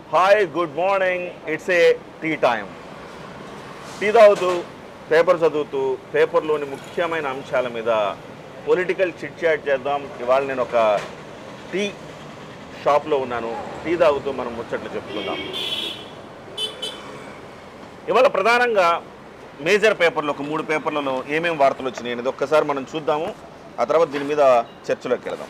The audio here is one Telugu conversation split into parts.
Hi good morning. It's a tea time. Tea తాగుతూ పేపర్ చదువుతూ పేపర్లోని ముఖ్యమైన అంశాల మీద పొలిటికల్ చిట్ చాట్ చేద్దాం. ఇవాళ నేను ఒక టీ షాప్లో ఉన్నాను. టీ తాగుతూ మనం ముచ్చట్లు చెప్పుకుందాం. ఇవాళ ప్రధానంగా మేజర్ పేపర్లో ఒక 3 పేపర్లలో ఏమేమి వార్తలు వచ్చినాయి అనేది ఒక్కసారి మనం చూద్దాము. ఆ తర్వాత దీని మీద చర్చలోకి వెళదాం.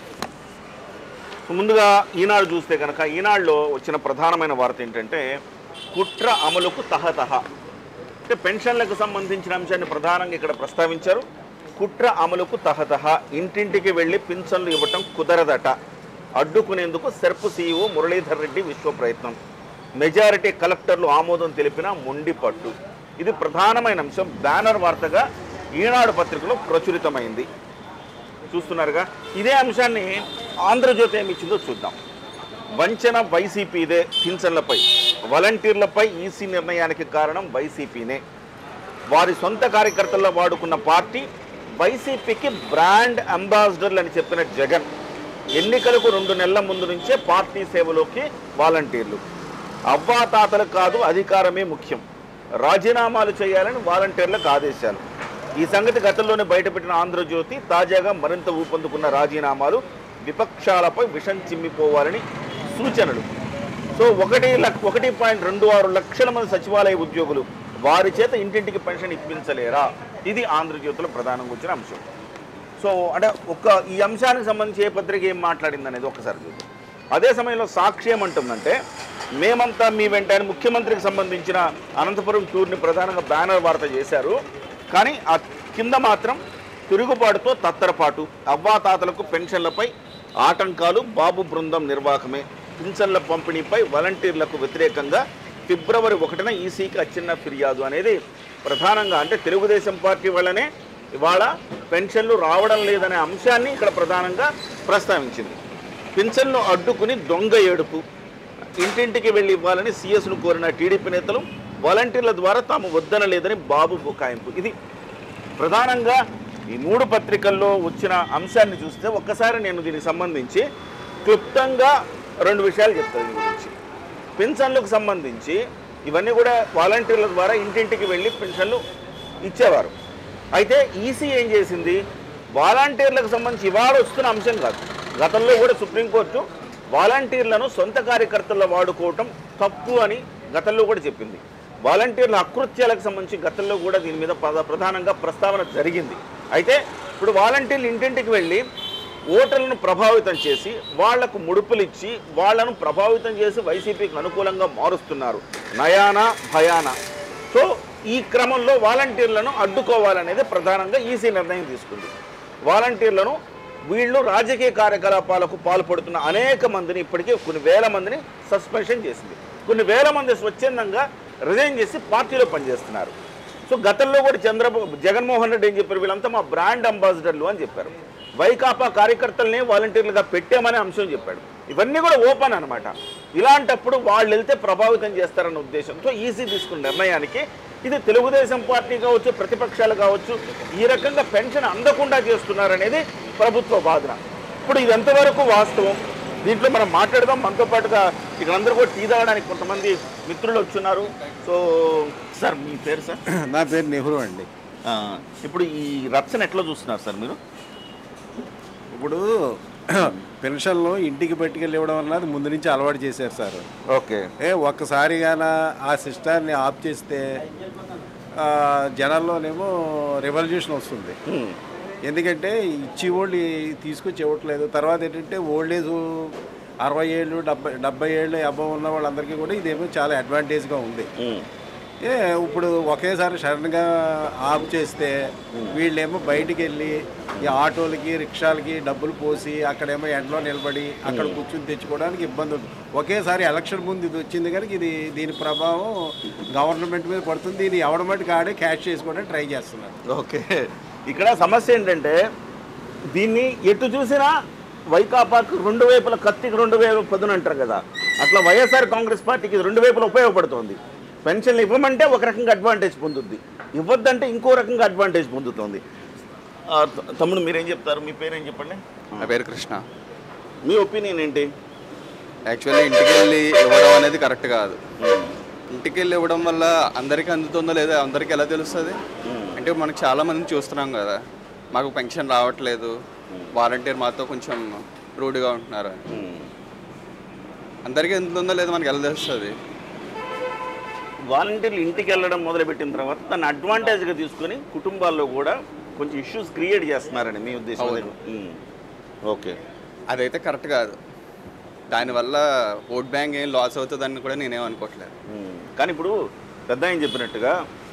ముందుగా ఈనాడు చూస్తే కనుక ఈనాడులో వచ్చిన ప్రధానమైన వార్త ఏంటంటే కుట్ర అమలుకు తహతహ. అంటే పెన్షన్లకు సంబంధించిన అంశాన్ని ప్రధానంగా ఇక్కడ ప్రస్తావించారు. కుట్ర అమలుకు తహతహ, ఇంటింటికి వెళ్ళి పింఛన్లు ఇవ్వటం కుదరదట, అడ్డుకునేందుకు సెర్ప్ సీఈఓ మురళీధర్ రెడ్డి విశ్వ ప్రయత్నం, మెజారిటీ కలెక్టర్లు ఆమోదం తెలిపిన మొండి పట్టు. ఇది ప్రధానమైన అంశం. బ్యానర్ వార్తగా ఈనాడు పత్రికలో ప్రచురితమైంది. చూస్తున్నారుగా. ఇదే అంశాన్ని ఆంధ్రజ్యోతి ఏమి ఇచ్చిందో చూద్దాం. వంచన వైసీపీదే పింఛన్లపై, వాలంటీర్లపై ఈసీ నిర్ణయానికి కారణం వైసీపీనే, వారి సొంత కార్యకర్తల్లో వాడుకున్న పార్టీ, వైసీపీకి బ్రాండ్ అంబాసిడర్లు అని చెప్పిన జగన్, ఎన్నికలకు 2 నెలల ముందు నుంచే పార్టీ సేవలోకి వాలంటీర్లు, అవ్వాతాతలకు కాదు అధికారమే ముఖ్యం, రాజీనామాలు చేయాలని వాలంటీర్లకు ఆదేశాలు. ఈ సంగతి గతంలోనే బయటపెట్టిన ఆంధ్రజ్యోతి తాజాగా మరింత ఊపందుకున్న రాజీనామాలు, విపక్షాలపై విషం చిమ్మిపోవాలని సూచనలు. సో 1.26 లక్షల మంది సచివాలయ ఉద్యోగులు, వారి చేత ఇంటింటికి పెన్షన్ ఇప్పించలేరా? ఇది ఆంధ్రజ్యోతిలో ప్రధానంగా వచ్చిన అంశం. సో అంటే ఈ అంశానికి సంబంధించి ఏ పత్రిక ఏం మాట్లాడింది అనేది ఒక్కసారి చూద్దాం. అదే సమయంలో సాక్షి ఏమంటుందంటే, మేమంతా మీ వెంట అని ముఖ్యమంత్రికి సంబంధించిన అనంతపురం టూర్ని ప్రధానంగా బ్యానర్ వార్త చేశారు. కానీ ఆ కింద మాత్రం తిరుగుబాటుతో తత్తరపాటు, అవ్వాతాతలకు పెన్షన్లపై ఆటంకాలు, బాబు బృందం నిర్వాహకమే, పింఛన్ల పంపిణీపై వాలంటీర్లకు వ్యతిరేకంగా ఫిబ్రవరి 1న ఈసీకి వచ్చిన ఫిర్యాదు అనేది ప్రధానంగా, అంటే తెలుగుదేశం పార్టీ వల్లనే ఇవాళ పెన్షన్లు రావడం లేదనే అంశాన్ని ఇక్కడ ప్రధానంగా ప్రస్తావించింది. పింఛన్లు అడ్డుకుని దొంగ ఏడుపు, ఇంటింటికి వెళ్ళి ఇవ్వాలని సీఎస్ను కోరిన టీడీపీ నేతలు, వాలంటీర్ల ద్వారా తాము వద్దనలేదని బాబు బుకాయింపు. ఇది ప్రధానంగా ఈ 3 పత్రికల్లో వచ్చిన అంశాన్ని చూస్తే ఒక్కసారి నేను దీనికి సంబంధించి క్లుప్తంగా 2 విషయాలు చెప్తాను. దీని గురించి పెన్షన్లకు సంబంధించి ఇవన్నీ కూడా వాలంటీర్ల ద్వారా ఇంటింటికి వెళ్ళి పెన్షన్లు ఇచ్చేవారు. అయితే ఈసీ ఏం చేసింది, వాలంటీర్లకు సంబంధించి ఇవాళ వస్తున్న అంశం కాదు, గతంలో కూడా సుప్రీంకోర్టు వాలంటీర్లను సొంత కార్యకర్తల్లో వాడుకోవటం తప్పు అని గతంలో కూడా చెప్పింది. వాలంటీర్ల అకృత్యాలకు సంబంధించి గతంలో కూడా దీని మీద ప్రధానంగా ప్రస్తావన జరిగింది. అయితే ఇప్పుడు వాలంటీర్లు ఇంటింటికి వెళ్ళి ఓటర్లను ప్రభావితం చేసి వాళ్లకు ముడుపులు ఇచ్చి వాళ్లను ప్రభావితం చేసి వైసీపీకి అనుకూలంగా మారుస్తున్నారు, నయానా భయానా. సో ఈ క్రమంలో వాలంటీర్లను అడ్డుకోవాలనేది ప్రధానంగా ఈసీ నిర్ణయం తీసుకుంది. వాలంటీర్లను వీళ్ళు రాజకీయ కార్యకలాపాలకు పాల్పడుతున్న అనేక మందిని, ఇప్పటికీ కొన్ని వేల మందిని సస్పెన్షన్ చేసింది. కొన్ని వేల మంది స్వచ్ఛందంగా రిజైన్ చేసి పార్టీలో పనిచేస్తున్నారు. సో గతంలో కూడా జగన్మోహన్ రెడ్డి ఏం చెప్పారు, వీళ్ళంతా మా బ్రాండ్ అంబాసిడర్లు అని చెప్పారు. వైకాపా కార్యకర్తలనే వాలంటీర్లుగా పెట్టామనే అంశం చెప్పాడు. ఇవన్నీ కూడా ఓపెన్ అనమాట. ఇలాంటప్పుడు వాళ్ళు వెళ్తే ప్రభావితం చేస్తారన్న ఉద్దేశంతో ఈసీ తీసుకున్న నిర్ణయానికి, ఇది తెలుగుదేశం పార్టీ కావచ్చు, ప్రతిపక్షాలు కావచ్చు, ఈ రకంగా పెన్షన్ అందకుండా చేస్తున్నారనేది ప్రభుత్వ వాదన. ఇప్పుడు ఇది ఎంతవరకు వాస్తవం, దీంట్లో మనం మాట్లాడదాం. మనతో పాటుగా ఇక్కడ అందరూ కూడా టీ తాగడానికి కొంతమంది మిత్రులు వచ్చున్నారు. సో సార్ మీ పేరు? సార్ నా పేరు నెహ్రూ అండి. ఇప్పుడు ఈ రచ్చన ఎట్లా చూస్తున్నారు సార్ మీరు? ఇప్పుడు పెన్షన్లు ఇంటికి పట్టుకెళ్ళి ఇవ్వడం అన్నది ముందు నుంచి అలవాటు చేశారు సార్. ఓకే. ఒక్కసారిగాన ఆ సిస్టాన్ని ఆఫ్ చేస్తే జనాల్లోనేమో రెవల్యూషన్ వస్తుంది. ఎందుకంటే ఇచ్చి వాళ్ళు తీసుకొచ్చి ఇవ్వట్లేదు. తర్వాత ఏంటంటే ఓల్డ్ ఏజ్ 60 ఏళ్ళు 70 ఏళ్ళు అబ్బా ఉన్న వాళ్ళందరికీ కూడా ఇదేమో చాలా అడ్వాంటేజ్గా ఉంది. ఇప్పుడు ఒకేసారి సడన్గా ఆఫ్ చేస్తే వీళ్ళేమో బయటికి వెళ్ళి ఈ ఆటోలకి రిక్షాలకి డబ్బులు పోసి అక్కడేమో ఎండలో నిలబడి అక్కడ కూర్చుని తెచ్చుకోవడానికి ఇబ్బంది ఉంటుంది. ఒకేసారి ఎలక్షన్ ముందు ఇది వచ్చింది కనుక దీని ప్రభావం గవర్నమెంట్ మీద పడుతుంది. దీన్ని ఎవరి మటుకు ఆడే క్యాష్ చేసుకోవడానికి ట్రై చేస్తున్నారు. ఓకే. ఇక్కడ సమస్య ఏంటంటే, దీన్ని ఎటు చూసినా వైకాపాకు 2 వైపుల కత్తికి 2 వైపుల పదును అంటారు కదా, అట్లా వైఎస్ఆర్ కాంగ్రెస్ పార్టీకి 2 వైపులా ఉపయోగపడుతుంది. పెన్షన్లు ఇవ్వమంటే ఒక రకంగా అడ్వాంటేజ్ పొందుద్ది, ఇవ్వద్దంటే ఇంకో రకంగా అడ్వాంటేజ్ పొందుతుంది. తమ్ముడు మీరేం చెప్తారు? మీ పేరేం చెప్పండి? నా పేరు కృష్ణ. మీ ఒపీనియన్ ఏంటి? యాక్చువల్లీ ఇంటికి వెళ్ళి ఇవ్వడం అనేది కరెక్ట్ కాదు. ఇంటికి వెళ్ళి ఇవ్వడం వల్ల అందరికీ అందుతుందో లేదో అందరికీ ఎలా తెలుస్తుంది? అంటే మనకు చాలా మందిని చూస్తున్నాం కదా, మాకు పెన్షన్ రావట్లేదు, వాలంటీర్ మాతో కొంచెం రూడ్గా ఉంటున్నారు, అందరికీ అందుతుందో లేదో మనకి ఎలా తెలుస్తుంది? వాలంటీర్లు ఇంటికి వెళ్ళడం మొదలుపెట్టిన తర్వాత దాన్ని అడ్వాంటేజ్గా తీసుకొని కుటుంబాల్లో కూడా కొంచెం ఇష్యూస్ క్రియేట్ చేస్తున్నారని మీ ఉద్దేశం? ఓకే, అదైతే కరెక్ట్ కాదు. దానివల్ల ఓట్ బ్యాంక్ ఏం లాస్ అవుతుందని కూడా నేనేం అనుకోవట్లేదు. కానీ ఇప్పుడు పెద్ద ఆయన చెప్పినట్టుగా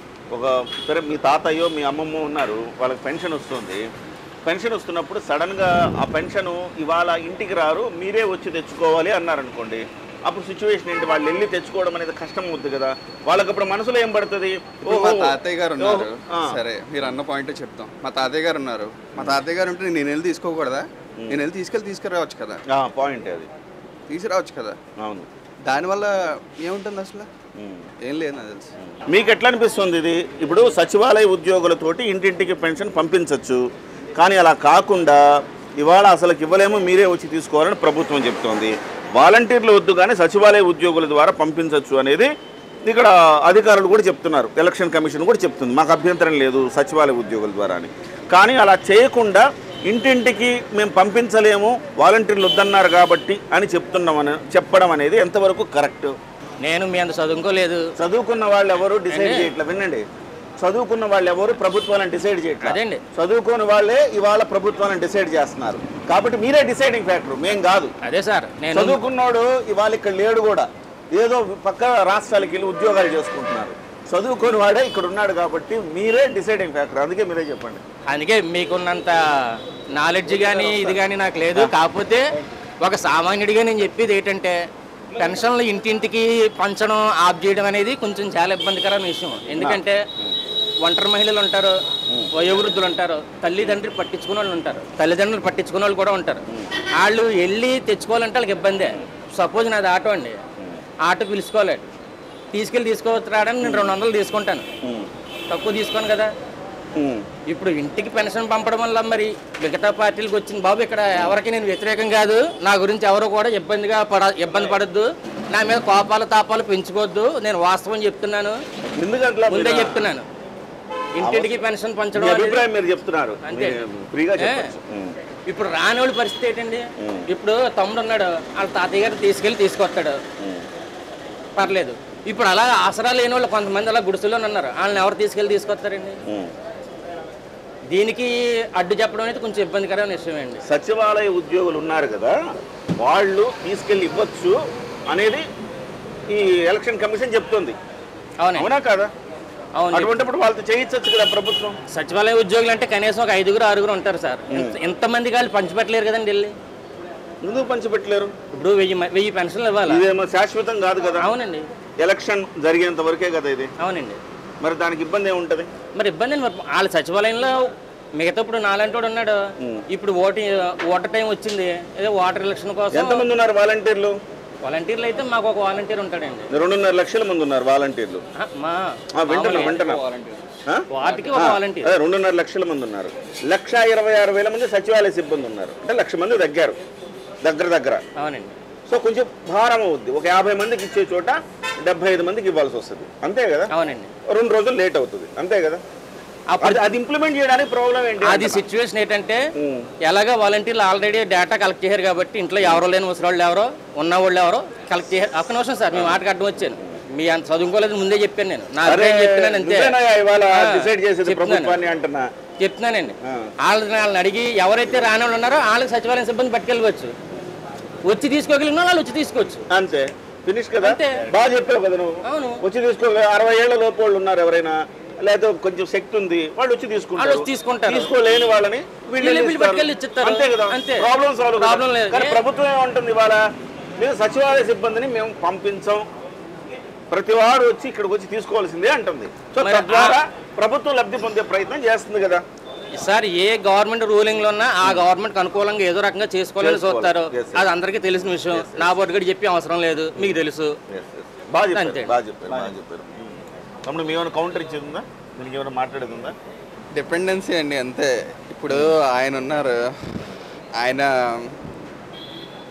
సరే మీ తాతయ్యో మీ అమ్మమ్మో ఉన్నారు, వాళ్ళకి పెన్షన్ వస్తుంది. పెన్షన్ వస్తున్నప్పుడు సడన్గా ఆ పెన్షను ఇవాళ ఇంటికి రారు, మీరే వచ్చి తెచ్చుకోవాలి అన్నారనుకోండి, అప్పుడు సిచ్యువేషన్ ఏంటి? వాళ్ళు వెళ్ళి తెచ్చుకోవడం అనేది కష్టం అవుతుంది కదా, వాళ్ళకి అప్పుడు మనసులో ఏం పడుతుంది? మా తాతయ్య గారు ఉన్నారు, సరే మీరు అన్న పాయింట్ చెప్తాం. మా తాతయ్య గారు ఉన్నారు, మా తాతయ్య గారు ఉంటే నేను వెళ్ళి తీసుకోకూడదా? నేను వెళ్ళి తీసుకురావచ్చు కదా, పాయింట్ అది తీసుకురావచ్చు కదా. అవును, దానివల్ల ఏముంటుంది అసలు? ఏం లేదు నాకు తెలుసు. మీకు ఎట్లా అనిపిస్తుంది ఇది? ఇప్పుడు సచివాలయ ఉద్యోగులతోటి ఇంటింటికి పెన్షన్ పంపించవచ్చు, కానీ అలా కాకుండా ఇవాళ అసలు ఇవ్వలేము, మీరే వచ్చి తీసుకోవాలని ప్రభుత్వం చెప్తోంది. వాలంటీర్లు వద్దు కానీ సచివాలయ ఉద్యోగుల ద్వారా పంపించవచ్చు అనేది ఇక్కడ అధికారులు కూడా చెప్తున్నారు, ఎలక్షన్ కమిషన్ కూడా చెప్తుంది మాకు అభ్యంతరం లేదు సచివాలయ ఉద్యోగుల ద్వారా అని. కానీ అలా చేయకుండా ఇంటింటికి మేము పంపించలేము, వాలంటీర్లు వద్దన్నారు కాబట్టి అని చెప్పడం అనేది ఎంతవరకు కరెక్ట్? నేను మీ అంత చదువుకోలేదు. చదువుకున్న వాళ్ళు ఎవరు డిసైడ్ చేయట్లేదు. వినండి, చదువుకున్న వాళ్ళు ఎవరు ప్రభుత్వాలను డిసైడ్ చేయట్లేదు, చదువుకున్న వాళ్ళే ఇవాళ ప్రభుత్వాలను డిసైడ్ చేస్తున్నారు. కాబట్టి మీరే డిసైడింగ్ ఫ్యాక్టర్, మేం కాదు. అదే సార్, చదువుకున్నాడు ఇవాళ ఇక్కడ లేడు కూడా, ఏదో పక్క రాష్ట్రాలకు వెళ్ళి ఉద్యోగాలు చేసుకుంటున్నారు. చదువుకొని వాడే ఇక్కడ ఉన్నాడు కాబట్టి మీరే డిసైడింగ్ ఫ్యాక్టర్. అందుకే మీరే చెప్పండి. అందుకే మీకున్నంత నాలెడ్జ్ కానీ ఇది కానీ నాకు లేదు. కాకపోతే ఒక సామాన్యుడిగా నేను చెప్పేది ఏంటంటే, పెన్షన్లు ఇంటింటికి పంచడం ఆఫ్ చేయడం అనేది కొంచెం చాలా ఇబ్బందికరమైన విషయం. ఎందుకంటే ఒంటరి మహిళలు ఉంటారు, వయోవృద్ధులు ఉంటారు, తల్లిదండ్రులు పట్టించుకునే వాళ్ళు ఉంటారు, తల్లిదండ్రులు పట్టించుకునే వాళ్ళు కూడా ఉంటారు. వాళ్ళు వెళ్ళి తెచ్చుకోవాలంటే వాళ్ళకి ఇబ్బందే. సపోజ్ నాది ఆటో అండి, ఆటో పిలుచుకోలేడు, తీసుకెళ్ళి తీసుకోవచ్చాడని నేను 200 తీసుకుంటాను, తక్కువ తీసుకోను కదా. ఇప్పుడు ఇంటికి పెన్షన్ పంపడం వల్ల మరి మిగతా పార్టీలకు వచ్చింది బాబు, ఇక్కడ ఎవరికి నేను వ్యతిరేకం కాదు, నా గురించి ఎవరు కూడా ఇబ్బంది పడద్దు, నా మీద కోపాలు తాపాలు పెంచుకోవద్దు, నేను వాస్తవం చెప్తున్నాను, ముందే చెప్తున్నాను. ఇంటింటికి పెన్షన్ పంచడం అభిప్రాయం మీరు చెప్తున్నారు అంతే. ఇప్పుడు రాని వాళ్ళ పరిస్థితి ఏంటండి? ఇప్పుడు తమ్ముడు ఉన్నాడు, వాళ్ళ తాతయ్య గారు తీసుకెళ్ళి తీసుకొస్తాడు, పర్లేదు. ఇప్పుడు అలా ఆసరా లేని వాళ్ళు కొంతమంది అలా గుడిసెలో ఉన్నారు, వాళ్ళని ఎవరు తీసుకెళ్ళి తీసుకొస్తారండి? దీనికి అడ్డు చెప్పడం అనేది కొంచెం ఇబ్బందికరమైన విషయం అండి. సచివాలయ ఉద్యోగులు ఉన్నారు కదా, వాళ్ళు తీసుకెళ్ళి ఇవ్వచ్చు అనేది ఈ ఎలక్షన్ కమిషన్ చెప్తుంది, అవునా కాదా? అవును. అటువంటిప్పుడు వాళ్ళతో చేయించవచ్చు కదా ప్రభుత్వం. సచివాలయ ఉద్యోగులు అంటే కనీసం ఒక 5-6 ఉంటారు సార్. ఎంతమంది వాళ్ళు పంచిపెట్టలేరు కదండి వెళ్ళి. ఎందుకు పంచిపెట్టలేరు? ఇప్పుడు 1000 పెన్షన్లు ఇవ్వాలి, ఇదేమో శాశ్వతం కాదు కదా. అవునండి, ఎలక్షన్ జరిగేంత వరకే కదా ఇది. అవునండి. మరి దానికి ఇబ్బంది ఏముంటుంది? మరి ఇబ్బంది వాళ్ళ సచివాలయంలో మిగతా ఇప్పుడు నాలంటి వాడు ఉన్నాడు, ఇప్పుడు ఓటర్ టైం వచ్చింది, ఏదో ఓటర్ ఎలక్షన్ కోసం. ఎంతమంది ఉన్నారు వాలంటీర్లు? వాలంటీర్లు అయితే మాకు ఒక వాలంటీర్ ఉంటాడండి. 2.5 లక్షల మంది ఉన్నారు వాలంటీర్లు. వాటికి ఒక వాలంటీర్. 2.5 లక్షల మంది ఉన్నారు. 1,26,000 మంది సచివాలయ సిబ్బంది ఉన్నారు. అంటే 1,00,000 మంది దగ్గర. అవునండి. సో కొంచెం భారం అవుద్ది. ఒక 50 మందికి ఇచ్చే చోట 75 మందికి ఇవ్వాల్సి వస్తుంది, అంతే కదా. అవునండి. 2 రోజులు లేట్ అవుతుంది, అంతే కదా. అది ఇంప్లిమెంట్ చేయడానికి ప్రాబ్లం ఏంటి? అది సిచ్యువేషన్ ఏంటంటే, ఎలాగా వాలంటీర్లు ఆల్రెడీ డేటా కలెక్ట్ చేశారు కాబట్టి ఇంట్లో ఎవరో లేని ముసలాళ్ళు ఎవరో ఉన్నవాళ్ళు ఎవరో కలెక్ట్ చేశారు. ఒక్క నిమిషం సార్, మీ మాటకు అడ్డం వచ్చాను, మీ అంత చదువుకోలేదు ముందే చెప్పాను నేను, నా అభిప్రాయం చెప్తున్నాను అంతే. చెప్తున్నానండి. వాళ్ళని అడిగి ఎవరైతే రాని వాళ్ళు ఉన్నారో వాళ్ళకి సచివాలయం సిబ్బంది పట్టుకెళ్ళవచ్చు, వచ్చి తీసుకోగలిగిన వాళ్ళు వచ్చి తీసుకోవచ్చు, అంతే. ఫినిష్ కదా. బాగా చెప్పావు కదా నువ్వు. అవును. వచ్చి తీసుకో. 60 ఏళ్ల లోపు వాళ్ళు ఉన్నారు ఎవరైనా, లేదా కొంచెం శక్తి ఉంది, వాళ్ళు వచ్చి తీసుకుంటారు. తీసుకోలేని వాళ్ళని అంతే కదా. Problem solve. కానీ ప్రభుత్వం ఏమంటుంది, ఇవాళ మేము సచివాలయ సిబ్బందిని మేము పంపించాం, ప్రతి వారు వచ్చి ఇక్కడికి వచ్చి తీసుకోవాల్సిందే అంటుంది. సో తద్వారా ప్రభుత్వం లబ్ధి పొందే ప్రయత్నం చేస్తుంది కదా సార్. ఏ గవర్నమెంట్ రూలింగ్ లో ఉన్నా ఆ గవర్నమెంట్ అనుకూలంగా ఏదో రకంగా చేసుకోవాలని చూస్తారు, అది అందరికీ తెలిసిన విషయం. నా బొట్టుగడి చెప్పి అవసరం లేదు, మీకు తెలుసు. బాగా చెప్పారు. తమ్ముడు మీ ఏమైనా కౌంటర్ ఇచ్చేది ఉందా, దీనికి ఏమైనా మాట్లాడేది ఉందా? డిపెండెన్సీ అండి, అంతే. ఇప్పుడు ఆయన ఉన్నారు, ఆయన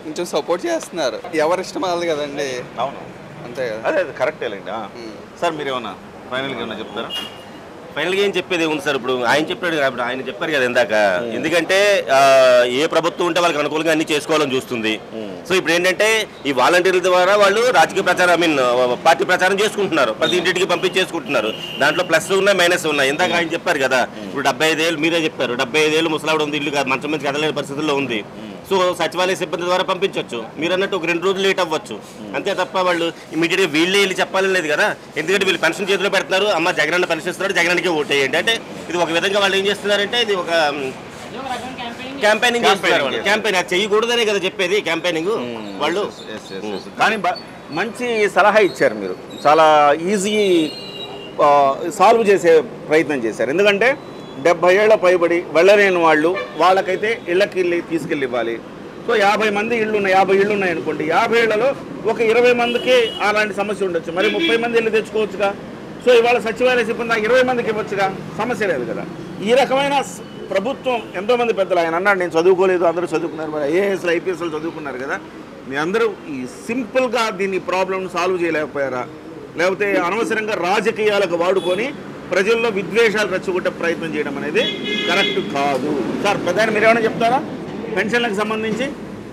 కొంచెం సపోర్ట్ చేస్తున్నారు. ఎవరి ఇష్టం వాళ్ళది కదండి. అవును, అంతే కదా. అదే కరెక్టేలేండి. సార్ మీరేమన్నా ఫైనల్గా ఏమన్నా చెప్తారా? ఫైనల్గా ఏం చెప్పేది ఉంది సార్. ఇప్పుడు ఆయన చెప్పాడు కదా, ఇప్పుడు ఆయన చెప్పారు కదా ఇందాక. ఎందుకంటే ఏ ప్రభుత్వం ఉంటే వాళ్ళకి అనుకూలంగా అన్ని చేసుకోవాలని చూస్తుంది. సో ఇప్పుడు ఏంటంటే ఈ వాలంటీర్ల ద్వారా వాళ్ళు రాజకీయ ప్రచారం పార్టీ ప్రచారం చేసుకుంటున్నారు, ప్రతి ఇంటికి పంపించేసుకుంటున్నారు. దాంట్లో ప్లస్ ఉన్నాయి, మైనస్ ఉన్నాయి. ఇందాక ఆయన చెప్పారు కదా, ఇప్పుడు 75 ఏళ్ళు మీరే చెప్పారు, 75 ఏళ్ళు ముసలావిడ ఉంది, ఇల్లు మంచం మీద కదలేని పరిస్థితుల్లో ఉంది. సో సచివాలయ సిబ్బంది ద్వారా పంపించవచ్చు. మీరు అన్నట్టు ఒక 2 రోజులు లేట్ అవ్వచ్చు, అంతే తప్ప వాళ్ళు ఇమీడియట్గా వీళ్ళే వెళ్ళి చెప్పాలని లేదు కదా. ఎందుకంటే వీళ్ళు పెన్షన్ చేతిలో పెడుతున్నారు, అమ్మ జగనన్న పెన్షన్ ఇస్తున్నాడు, జగన్కే ఓటేయండి అంటే ఇది ఒక విధంగా వాళ్ళు ఏం చేస్తున్నారంటే ఇది ఒక క్యాంపెయినింగ్ చేస్తున్నారు. వాళ్ళు క్యాంపెయిన్ అది చేయకూడదనే కదా చెప్పేది, క్యాంపెయినింగ్ వాళ్ళు. కానీ మంచి సలహా ఇచ్చారు మీరు, చాలా ఈజీ సాల్వ్ చేసే ప్రయత్నం చేశారు. ఎందుకంటే 70 ఏళ్ల పైబడి వెళ్ళలేని వాళ్ళకైతే ఇళ్ళకి తీసుకెళ్ళి ఇవ్వాలి. సో 50 మంది ఇళ్ళు ఉన్నాయి, 50 ఇళ్ళు ఉన్నాయి అనుకోండి, 50 ఏళ్లలో ఒక 20 మందికి అలాంటి సమస్య ఉండొచ్చు, మరి 30 మంది ఇల్లు తెచ్చుకోవచ్చుగా. సో ఇవాళ సచివాలయ సిబ్బంది 20 మందికి ఇవ్వచ్చుగా, సమస్య లేదు కదా. ఈ రకమైన ప్రభుత్వం ఎంతోమంది పెద్దలు, ఆయన అన్నాడు నేను చదువుకోలేదు, అందరూ చదువుకున్నారు, మరి ఐఏఎస్లు ఐపీఎస్లు చదువుకున్నారు కదా, మీ అందరూ ఈ సింపుల్గా దీన్ని ప్రాబ్లమ్ సాల్వ్ చేయలేకపోయారా? లేకపోతే అనవసరంగా రాజకీయాలకు వాడుకొని ప్రజల్లో విద్వేషాలు రెచ్చగొట్టే ప్రయత్నం చేయడం అనేది కరెక్ట్ కాదు. సార్ పెద్ద మీరు ఏమైనా చెప్తారా పెన్షన్లకు సంబంధించి?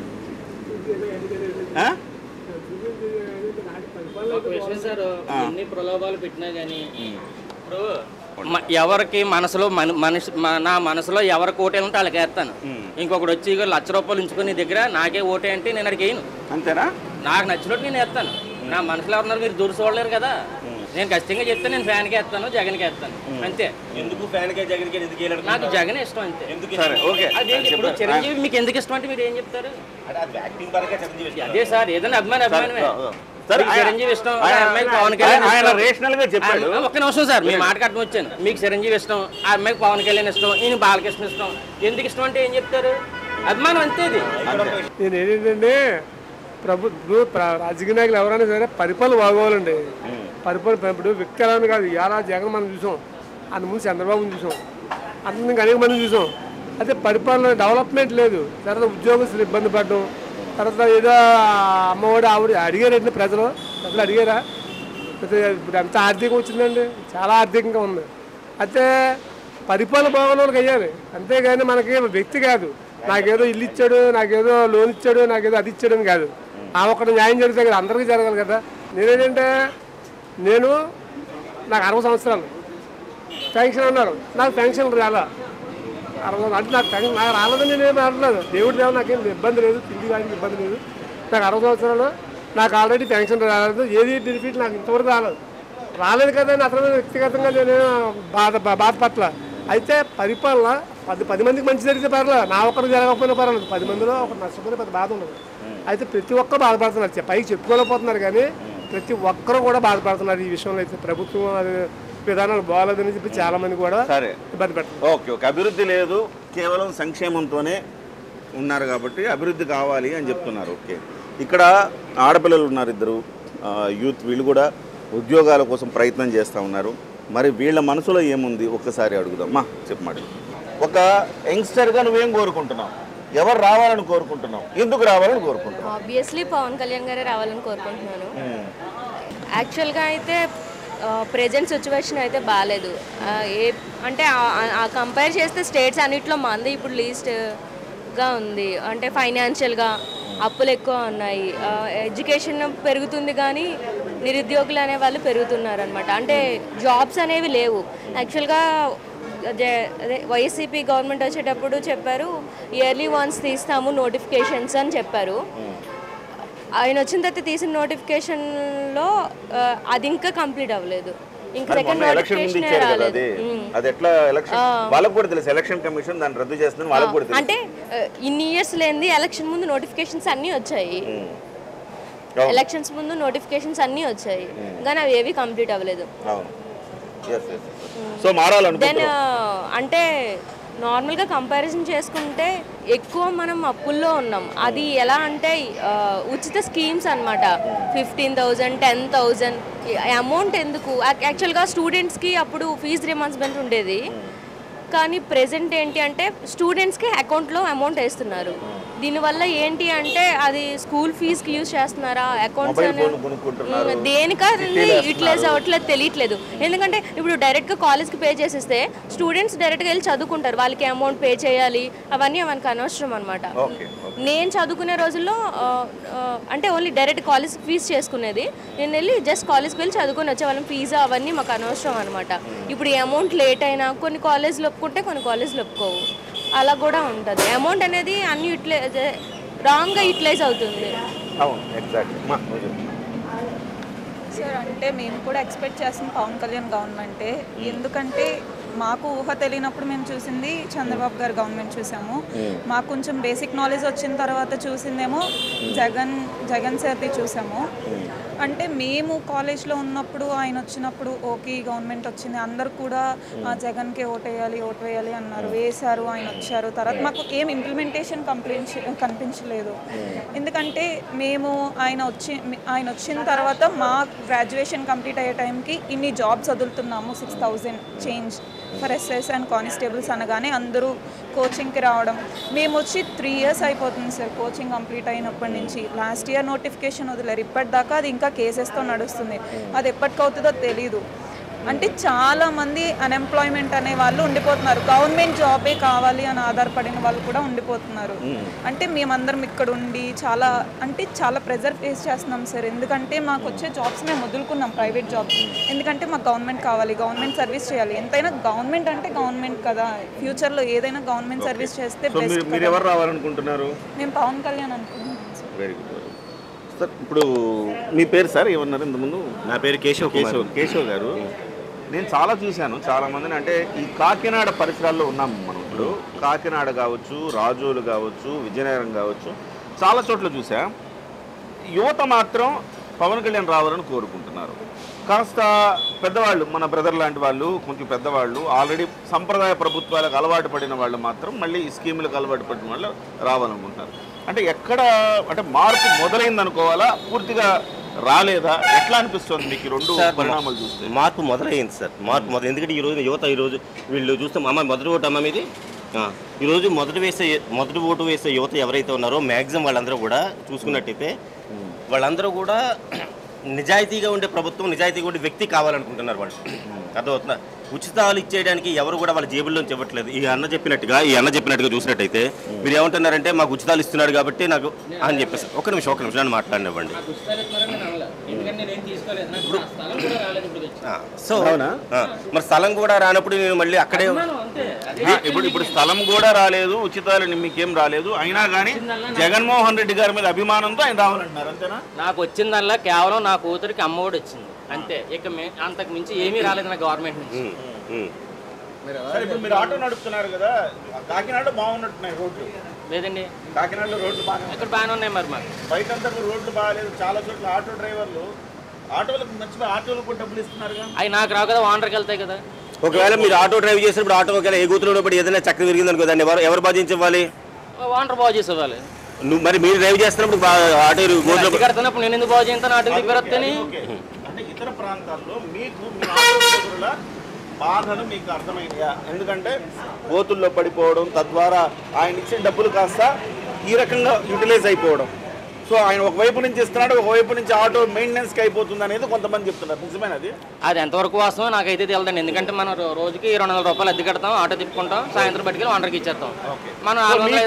ఒక విషయం సార్, ఎన్ని ప్రలోభాలు పెట్టినా కానీ ఇప్పుడు ఎవరికి మనసులో నా మనసులో ఎవరికి ఓటే ఉంటే వాళ్ళకి వేస్తాను. ఇంకొకటి వచ్చి ₹1,00,000 ఉంచుకొని దగ్గర నాకే ఓటే అంటే నేను అడిగి వేయను. అంతేనా? నాకు నచ్చినట్టు నేను వేస్తాను. నా మనసులో ఎవరున్నారు మీరు దూరం చూడలేరు కదా. నేను ఖచ్చితంగా చెప్తే నేను ఫ్యాన్కి వేస్తాను, జగన్కి వేస్తాను, అంతే. ఎందుకు ఫ్యాన్కే జగన్కి ఎందుకు వేయలేదు? నాకు జగన్ ఇష్టం అంతే. సరే ఓకే. అదేంటి ఇప్పుడు చిరంజీవి మీకు ఎందుకు ఇష్టం అంటే మీరు ఏం చెప్తారు? యాక్టింగ్ పరంగా చిరంజీవి అదే సార్, ఏదైనా అభిమానమే. సరే చిరంజీవి ఇష్టం, అమ్మాయికి పవన్ కళ్యాణ్ రేషనల్ గా చెప్పాడు. ఒక్క నిమిషం సార్, మీ మాట కట్టడం వచ్చాను. మీకు చిరంజీవి ఇష్టం, ఆ అమ్మాయికి పవన్ కళ్యాణ్ ఇష్టం, ఈయన బాలకృష్ణ ఇష్టం. ఎందుకు ఇష్టం అంటే ఏం చెప్తారు? అభిమానం అంతే. నేను ఏంటంటే రాజకీయ నాయకులు ఎవరైనా సరే పరిపాలన బాగోవాలండి. పరిపాలన ఇప్పుడు వ్యక్తులను కాదు. ఇలా జగన్ మనం చూసాం, అంత ముందు చంద్రబాబుని చూసాం, అంతకు అనేక మంది చూసాం. అయితే పరిపాలన డెవలప్మెంట్ లేదు. తర్వాత ఉద్యోగస్తులు ఇబ్బంది పడడం, తర్వాత ఏదో అమ్మఒడి ఆవిడ అడిగారండి ప్రజలు అడిగారా? ఇప్పుడు ఎంత ఆర్థికం వచ్చిందండి, చాలా ఆర్థికంగా ఉంది. అయితే పరిపాలన బాగున్న వాళ్ళకి అయ్యాలి, అంతేగాని మనకి వ్యక్తి కాదు. నాకేదో ఇల్లు ఇచ్చాడు, నాకేదో లోన్ ఇచ్చాడు, నాకేదో అది ఇచ్చాడు అని కాదు. ఆ ఒక్కటి న్యాయం జరిగితే కదా అందరికీ జరగాలి కదా. నేనేంటంటే నాకు 60 సంవత్సరాలు పెన్షన్ అన్నారు, నాకు పెన్షన్ రాలా. 60 అంటే నాకు పెన్షన్ నాకు రాలేదని నేనేం అనట్లేదు. దేవుడి దేవ నాకేం ఇబ్బంది లేదు, తిండి కానీ ఇబ్బంది లేదు. నాకు 60 సంవత్సరాలు, నాకు ఆల్రెడీ పెన్షన్ రాలేదు, ఏది బెనిఫిట్ నాకు ఇంతవరకు రాలేదు కదా అని అతను వ్యక్తిగతంగా నేను బాధపట్ల. అయితే పరిపాలన 10 మందికి మంచి జరిగితే పర్లేదు, నా ఒక్కరికి జరగకపోయినా పర్వాలేదు. 10 మందిలో ఒకటి నష్టపోతే పెద్ద బాధ ఉండదు. అయితే ప్రతి ఒక్కరు బాధపడుతున్నారు, పైకి చెప్పుకోలేకపోతున్నారు కానీ ప్రతి ఒక్కరు కూడా బాధపడుతున్నారు ఈ విషయంలో. అయితే ప్రభుత్వం విధానాలు బాగాలేదని చెప్పి చాలా మంది కూడా ఇబ్బంది పెడతారు. Okay okay. అభివృద్ధి లేదు, కేవలం సంక్షేమంతోనే ఉన్నారు కాబట్టి అభివృద్ధి కావాలి అని చెప్తున్నారు. ఓకే. ఇక్కడ ఆడపిల్లలు ఉన్నారు, 2 యూత్, వీళ్ళు కూడా ఉద్యోగాల కోసం ప్రయత్నం చేస్తూ ఉన్నారు. మరి వీళ్ళ మనసులో ఏముంది ఒక్కసారి అడుగుదాం. చెప్పమాడు. ఒక యంగ్స్టర్గా నువ్వేం కోరుకుంటున్నావు? ఎవరు రావాలని కోరుకుంటున్నావు? ఎందుకు రావాలని కోరుకుంటున్నావు? ఆబ్వియస్లీ పవన్ కళ్యాణ్ గారే రావాలని కోరుకుంటున్నాను. యాక్చువల్గా అయితే ప్రెజెంట్ సిచ్యువేషన్ అయితే బాగాలేదు. అంటే కంపేర్ చేస్తే స్టేట్స్ అన్నిట్లో మంది ఇప్పుడు లీస్ట్గా ఉంది. అంటే ఫైనాన్షియల్గా అప్పులు ఎక్కువ ఉన్నాయి, ఎడ్యుకేషన్ పెరుగుతుంది కానీ నిరుద్యోగులు అనే వాళ్ళు పెరుగుతున్నారు అనమాట. అంటే జాబ్స్ అనేవి లేవు. యాక్చువల్గా అదే వైసీపీ గవర్నమెంట్ వచ్చేటప్పుడు చెప్పారు ఇయర్లీ వన్స్ తీస్తాము నోటిఫికేషన్స్ అని చెప్పారు. ఆయన వచ్చిన తర్వాత తీసిన నోటిఫికేషన్లో అది ఇంకా కంప్లీట్ అవ్వలేదు. ఇంకా సెకండ్ నోటిఫికేషన్ రాలేదు. అంటే ఇన్ని ఇయర్స్ లేని ఎలక్షన్ ముందు నోటిఫికేషన్స్ అన్నీ వచ్చాయి, ఎలక్షన్స్ ముందు నోటిఫికేషన్స్ అన్నీ వచ్చాయి కానీ అవి ఏవి కంప్లీట్ అవ్వలేదు. దెన్ అంటే నార్మల్గా కంపారిజన్ చేసుకుంటే ఎక్కువ మనం అప్పుల్లో ఉన్నాం. అది ఎలా అంటే ఉచిత స్కీమ్స్ అనమాట. 15,000 10,000 అమౌంట్ ఎందుకు? యాక్చువల్గా స్టూడెంట్స్కి అప్పుడు ఫీజు రియంబర్స్మెంట్ ఉండేది కానీ ప్రెజెంట్ ఏంటి అంటే స్టూడెంట్స్కి అకౌంట్లో అమౌంట్ వేస్తున్నారు. దీనివల్ల ఏంటి అంటే అది స్కూల్ ఫీజుకి యూజ్ చేస్తున్నారా, అకౌంట్స్ మొబైల్ ఫోన్ కొనుక్కుంటున్నారు, దేనికది యూటిలైజ్ అవ్వట్లేదు తెలియట్లేదు. ఎందుకంటే ఇప్పుడు డైరెక్ట్గా కాలేజ్కి పే చేసేస్తే స్టూడెంట్స్ డైరెక్ట్గా వెళ్ళి చదువుకుంటారు, వాళ్ళకి అమౌంట్ పే చేయాలి అవన్నీ మనకు అనవసరం అనమాట. నేను చదువుకునే రోజుల్లో అంటే ఓన్లీ డైరెక్ట్ కాలేజ్ ఫీజు చేసుకునేది, నేను వెళ్ళి జస్ట్ కాలేజ్కి వెళ్ళి చదువుకొని వచ్చేవాళ్ళం, ఫీజు అవన్నీ మాకు అనవసరం అనమాట. ఇప్పుడు ఈ అమౌంట్ లేట్ అయినా కొన్ని కాలేజ్లు ఒప్పుకుంటే కొన్ని కాలేజ్లు ఒప్పుకోవు, అలా కూడా ఉంటుంది. అమౌంట్ అనేది అన్ని రాంగ్గా యూటిలైజ్ అవుతుంది. అవును, ఎగ్జాక్ట్లీ. సార్ అంటే మేము కూడా ఎక్స్పెక్ట్ చేస్తుంది పవన్ కళ్యాణ్ గవర్నమెంటే. ఎందుకంటే మాకు ఊహ తెలియనప్పుడు మేము చూసింది చంద్రబాబు గారు గవర్నమెంట్ చూసాము. మాకు కొంచెం బేసిక్ నాలెడ్జ్ వచ్చిన తర్వాత చూసిందేమో జగన్ సార్ది చూసాము. అంటే మేము కాలేజ్లో ఉన్నప్పుడు ఆయన వచ్చినప్పుడు ఓకే గవర్నమెంట్ వచ్చింది, అందరు కూడా జగన్కే ఓటు వేయాలి అన్నారు, వేశారు, ఆయన వచ్చారు. తర్వాత మాకు ఏం ఇంప్లిమెంటేషన్ కనిపించలేదు. ఎందుకంటే మేము ఆయన వచ్చిన తర్వాత మా గ్రాడ్యుయేషన్ కంప్లీట్ అయ్యే టైంకి ఇన్ని జాబ్స్ వదులుతున్నాము, 6,000 change for SS and constables అనగానే అందరూ కోచింగ్కి రావడం. మేము వచ్చి 3 years అయిపోతుంది సార్ కోచింగ్ కంప్లీట్ అయినప్పటి నుంచి. లాస్ట్ ఇయర్ నోటిఫికేషన్ వదిలేరు, ఇప్పటిదాకా అది ఇంకా కేసెస్తో నడుస్తుంది. అది ఎప్పటికవుతుందో తెలీదు. అంటే చాలామంది అన్ఎంప్లాయ్మెంట్ అనే వాళ్ళు ఉండిపోతున్నారు, గవర్నమెంట్ జాబే కావాలి అని ఆధారపడిన వాళ్ళు కూడా ఉండిపోతున్నారు. అంటే మేమందరం ఇక్కడ ఉండి చాలా ప్రెజర్ ఫేస్ చేస్తున్నాం సార్. ఎందుకంటే మాకు వచ్చే జాబ్స్ మేము వదులుకున్నాం, ప్రైవేట్ జాబ్స్. ఎందుకంటే మాకు గవర్నమెంట్ కావాలి, గవర్నమెంట్ సర్వీస్ చేయాలి. ఎంతైనా గవర్నమెంట్ అంటే గవర్నమెంట్ కదా, ఫ్యూచర్లో ఏదైనా గవర్నమెంట్ సర్వీస్ చేస్తే బెస్ట్. మీరు ఎవరు రావాలనుకుంటున్నారు? మేము పవన్ కళ్యాణ్ అనుకుంటున్నాం సార్. Very good sir. ఇప్పుడు మీ పేరు సార్ ఏమన్నారు ఇంతకుముందు? నా పేరు కేశవ్ గారు. నేను చాలా చూశాను చాలామందిని, అంటే ఈ కాకినాడ పరిసరాల్లో ఉన్నాము మనం. ఇప్పుడు కాకినాడ కావచ్చు, రాజోలు కావచ్చు, విజయనగరం కావచ్చు, చాలా చోట్ల చూసా. యువత మాత్రం పవన్ కళ్యాణ్ రావాలని కోరుకుంటున్నారు. కాస్త పెద్దవాళ్ళు, మన బ్రదర్ లాంటి వాళ్ళు, కొంచెం పెద్దవాళ్ళు, ఆల్రెడీ సంప్రదాయ ప్రభుత్వాలకు అలవాటు పడిన వాళ్ళు మాత్రం మళ్ళీ ఈ స్కీములకు అలవాటు పడిన వాళ్ళు రావాలనుకుంటున్నారు. అంటే ఎక్కడ అంటే మార్పు మొదలైంది అనుకోవాలా, పూర్తిగా రాలేదా, ఎట్లా అనిపిస్తుంది మీకు ఈ రెండు పరిణామాలు చూస్తే? మార్పు మొదలైంది సార్, మార్పు మొదలైంది. ఎందుకంటే ఈరోజు యువత వీళ్ళు చూస్తాం, అమ్మ మొదటి ఓటు అమ్మ మీది. ఈరోజు మొదటి ఓటు వేసే యువత ఎవరైతే ఉన్నారో మ్యాక్సిమం వాళ్ళందరూ కూడా చూసుకున్నట్టయితే వాళ్ళందరూ కూడా నిజాయితీగా ఉండే ప్రభుత్వం, నిజాయితీగా ఉండే వ్యక్తి కావాలనుకుంటున్నారు వాళ్ళు. అర్థమవుతుందా? ఉచితాలు ఇచ్చేయడానికి ఎవరు కూడా వాళ్ళ జేబుల్లోంచి ఇవ్వట్లేదు. ఈ అన్న చెప్పినట్టుగా చూసినట్టయితే మీరు ఏమంటున్నారంటే మాకు ఉచితాలు ఇస్తున్నాడు కాబట్టి నాకు అని చెప్పేసి ఒక నిమిషం నన్ను మాట్లాడినివ్వండి. సో మరి స్థలం కూడా రానప్పుడు నేను మళ్ళీ అక్కడే ఇప్పుడు స్థలం కూడా రాలేదు, ఉచితాలు మీకేం రాలేదు, అయినా కానీ జగన్మోహన్ రెడ్డి గారి మీద అభిమానంతో ఆయన రావాలంటున్నారు, అంతేనా? నాకు వచ్చిందల్లా కేవలం నా కూతురికి అమ్మఒడి వచ్చింది అంతే, ఇక అంతకు మించి ఏమీ రాలేదు నా గవర్నమెంట్ నుంచి. సరే, ఇప్పుడు మీరు ఆటో నడుపుతున్నారు కదా, కాకినాడ బాగున్నట్టున్నాయి రోడ్లు? లేదండి, కాకినాడలో రోడ్లు ఇక్కడ బాగానే ఉన్నాయి. మరి మాకు బయటంతా రోడ్లు బాగాలేదు, చాలా చోట్ల ఆటో డ్రైవర్లు ఆటోలకు మంచిగా ఆటోలకు కూడా డబ్బులు ఇస్తున్నారు. అవి నాకు రావు కదా, ఓనర్కి వెళ్తాయి కదా. ఒకవేళ మీరు ఆటో డ్రైవ్ చేసినప్పుడు ఆటో ఒకవేళ ఏ గుర్తులో పడి ఏదైనా చక్కెర విరిగింది అనుకో, దాన్ని ఎవరు బాధించాలి? ఓనర్ బాగు చేసేవాళ్ళు. నువ్వు మరి మీరు డ్రైవ్ చేస్తున్నప్పుడు ఆటో కడుతున్నప్పుడు నేను ఎందుకు బాగు చేస్తాను? ఆటో దిగ్గరని అంటే ఇతర ప్రాంతాల్లో మీకు బాధలు మీకు అర్థమైందా? ఎందుకంటే గోతుల్లో పడిపోవడం, తద్వారా ఆయన ఇచ్చే డబ్బులు కాస్త ఈ రకంగా యూటిలైజ్ అయిపోవడం. సో ఆయన ఒకవైపు నుంచి ఇస్తున్నాడు, ఒకవైపు నుంచి ఆటో మెయింటెనెన్స్కి అయిపోతుంది అనేది కొంతమంది చెప్తున్నారు. నిజమేనది? అది ఎంతవరకు వాస్తవో నాకైతే తెలియదండి. ఎందుకంటే మనం రోజుకి 200 రూపాయలు అద్దె కడతాం, ఆటో తిప్పుకుంటాం, సాయంత్రం బట్టికి ఓనర్కి ఇచ్చేస్తాం. మనం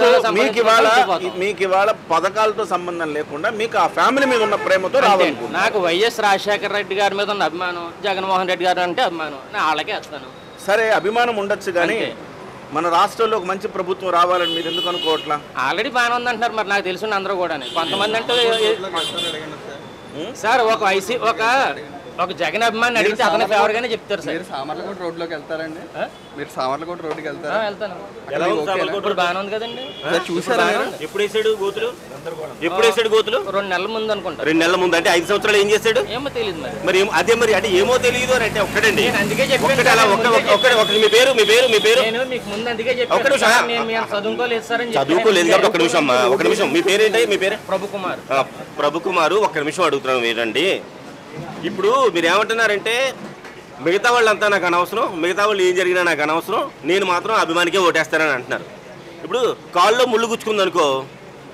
మీకు ఇవాళ పథకాలతో సంబంధం లేకుండా మీకు ఆ ఫ్యామిలీ మీద ఉన్న ప్రేమతో రావాలి. నాకు వైఎస్ రాజశేఖర రెడ్డి గారి మీద ఉన్న అభిమానం, జగన్మోహన్ రెడ్డి గారు అంటే అభిమానం, నేను వాళ్ళకే వేస్తాను. సరే, అభిమానం ఉండొచ్చు కానీ మన రాష్ట్రంలో ఒక మంచి ప్రభుత్వం రావాలని మీరు ఎందుకు అనుకోవట్లా? ఆల్రెడీ బాగానే ఉంది అంటున్నారు, మరి నాకు తెలిసిన అందరూ కూడా. కొంతమంది అంటే సార్ ఒక జగన్ అభిమాని అడిగితే అతని ఫేవర్ గానే చెప్తారు సార్. మీరు సామర్లకోట రోడ్లోకి వెళ్తారండి? మీరు సామర్లకోట రోడ్డుకి వెళ్తారా? వెళ్తాను. ఇప్పుడు బాగానే ఉంది కదండి. చూసారా? ఎప్పుడు వేసాడు గోతులు? 2 నెలల ముందు అనుకుంటా. 2 నెలల ముందు అంటే 5 సంవత్సరాలు ఏం చేశాడు ఏమో తెలియదు. మరి అదే మరి అంటే ఏమో తెలియదు అని అంటే ఒక్కడండి. అందుకే చెప్పాను మీ పేరు నేను మీకు ముందు అందుకే చెప్పాను. నేను చదువుకోలేదు సార్ అని చదువుకోలేదు కాబట్టి ఒక నిమిషం మీ పేరేంటి? మీ పేరు ప్రభుకుమారు. ఒక్క నిమిషం అడుగుతున్నాను మీరండి. ఇప్పుడు మీరు ఏమంటున్నారంటే మిగతా వాళ్ళంతా నాకు అనవసరం, మిగతా వాళ్ళు ఏం జరిగినా నాకు అనవసరం, నేను మాత్రం అభిమానికే ఓటేస్తానని అంటున్నారు. ఇప్పుడు కాళ్ళలో ముళ్ళు గుచ్చుకుంది అనుకో,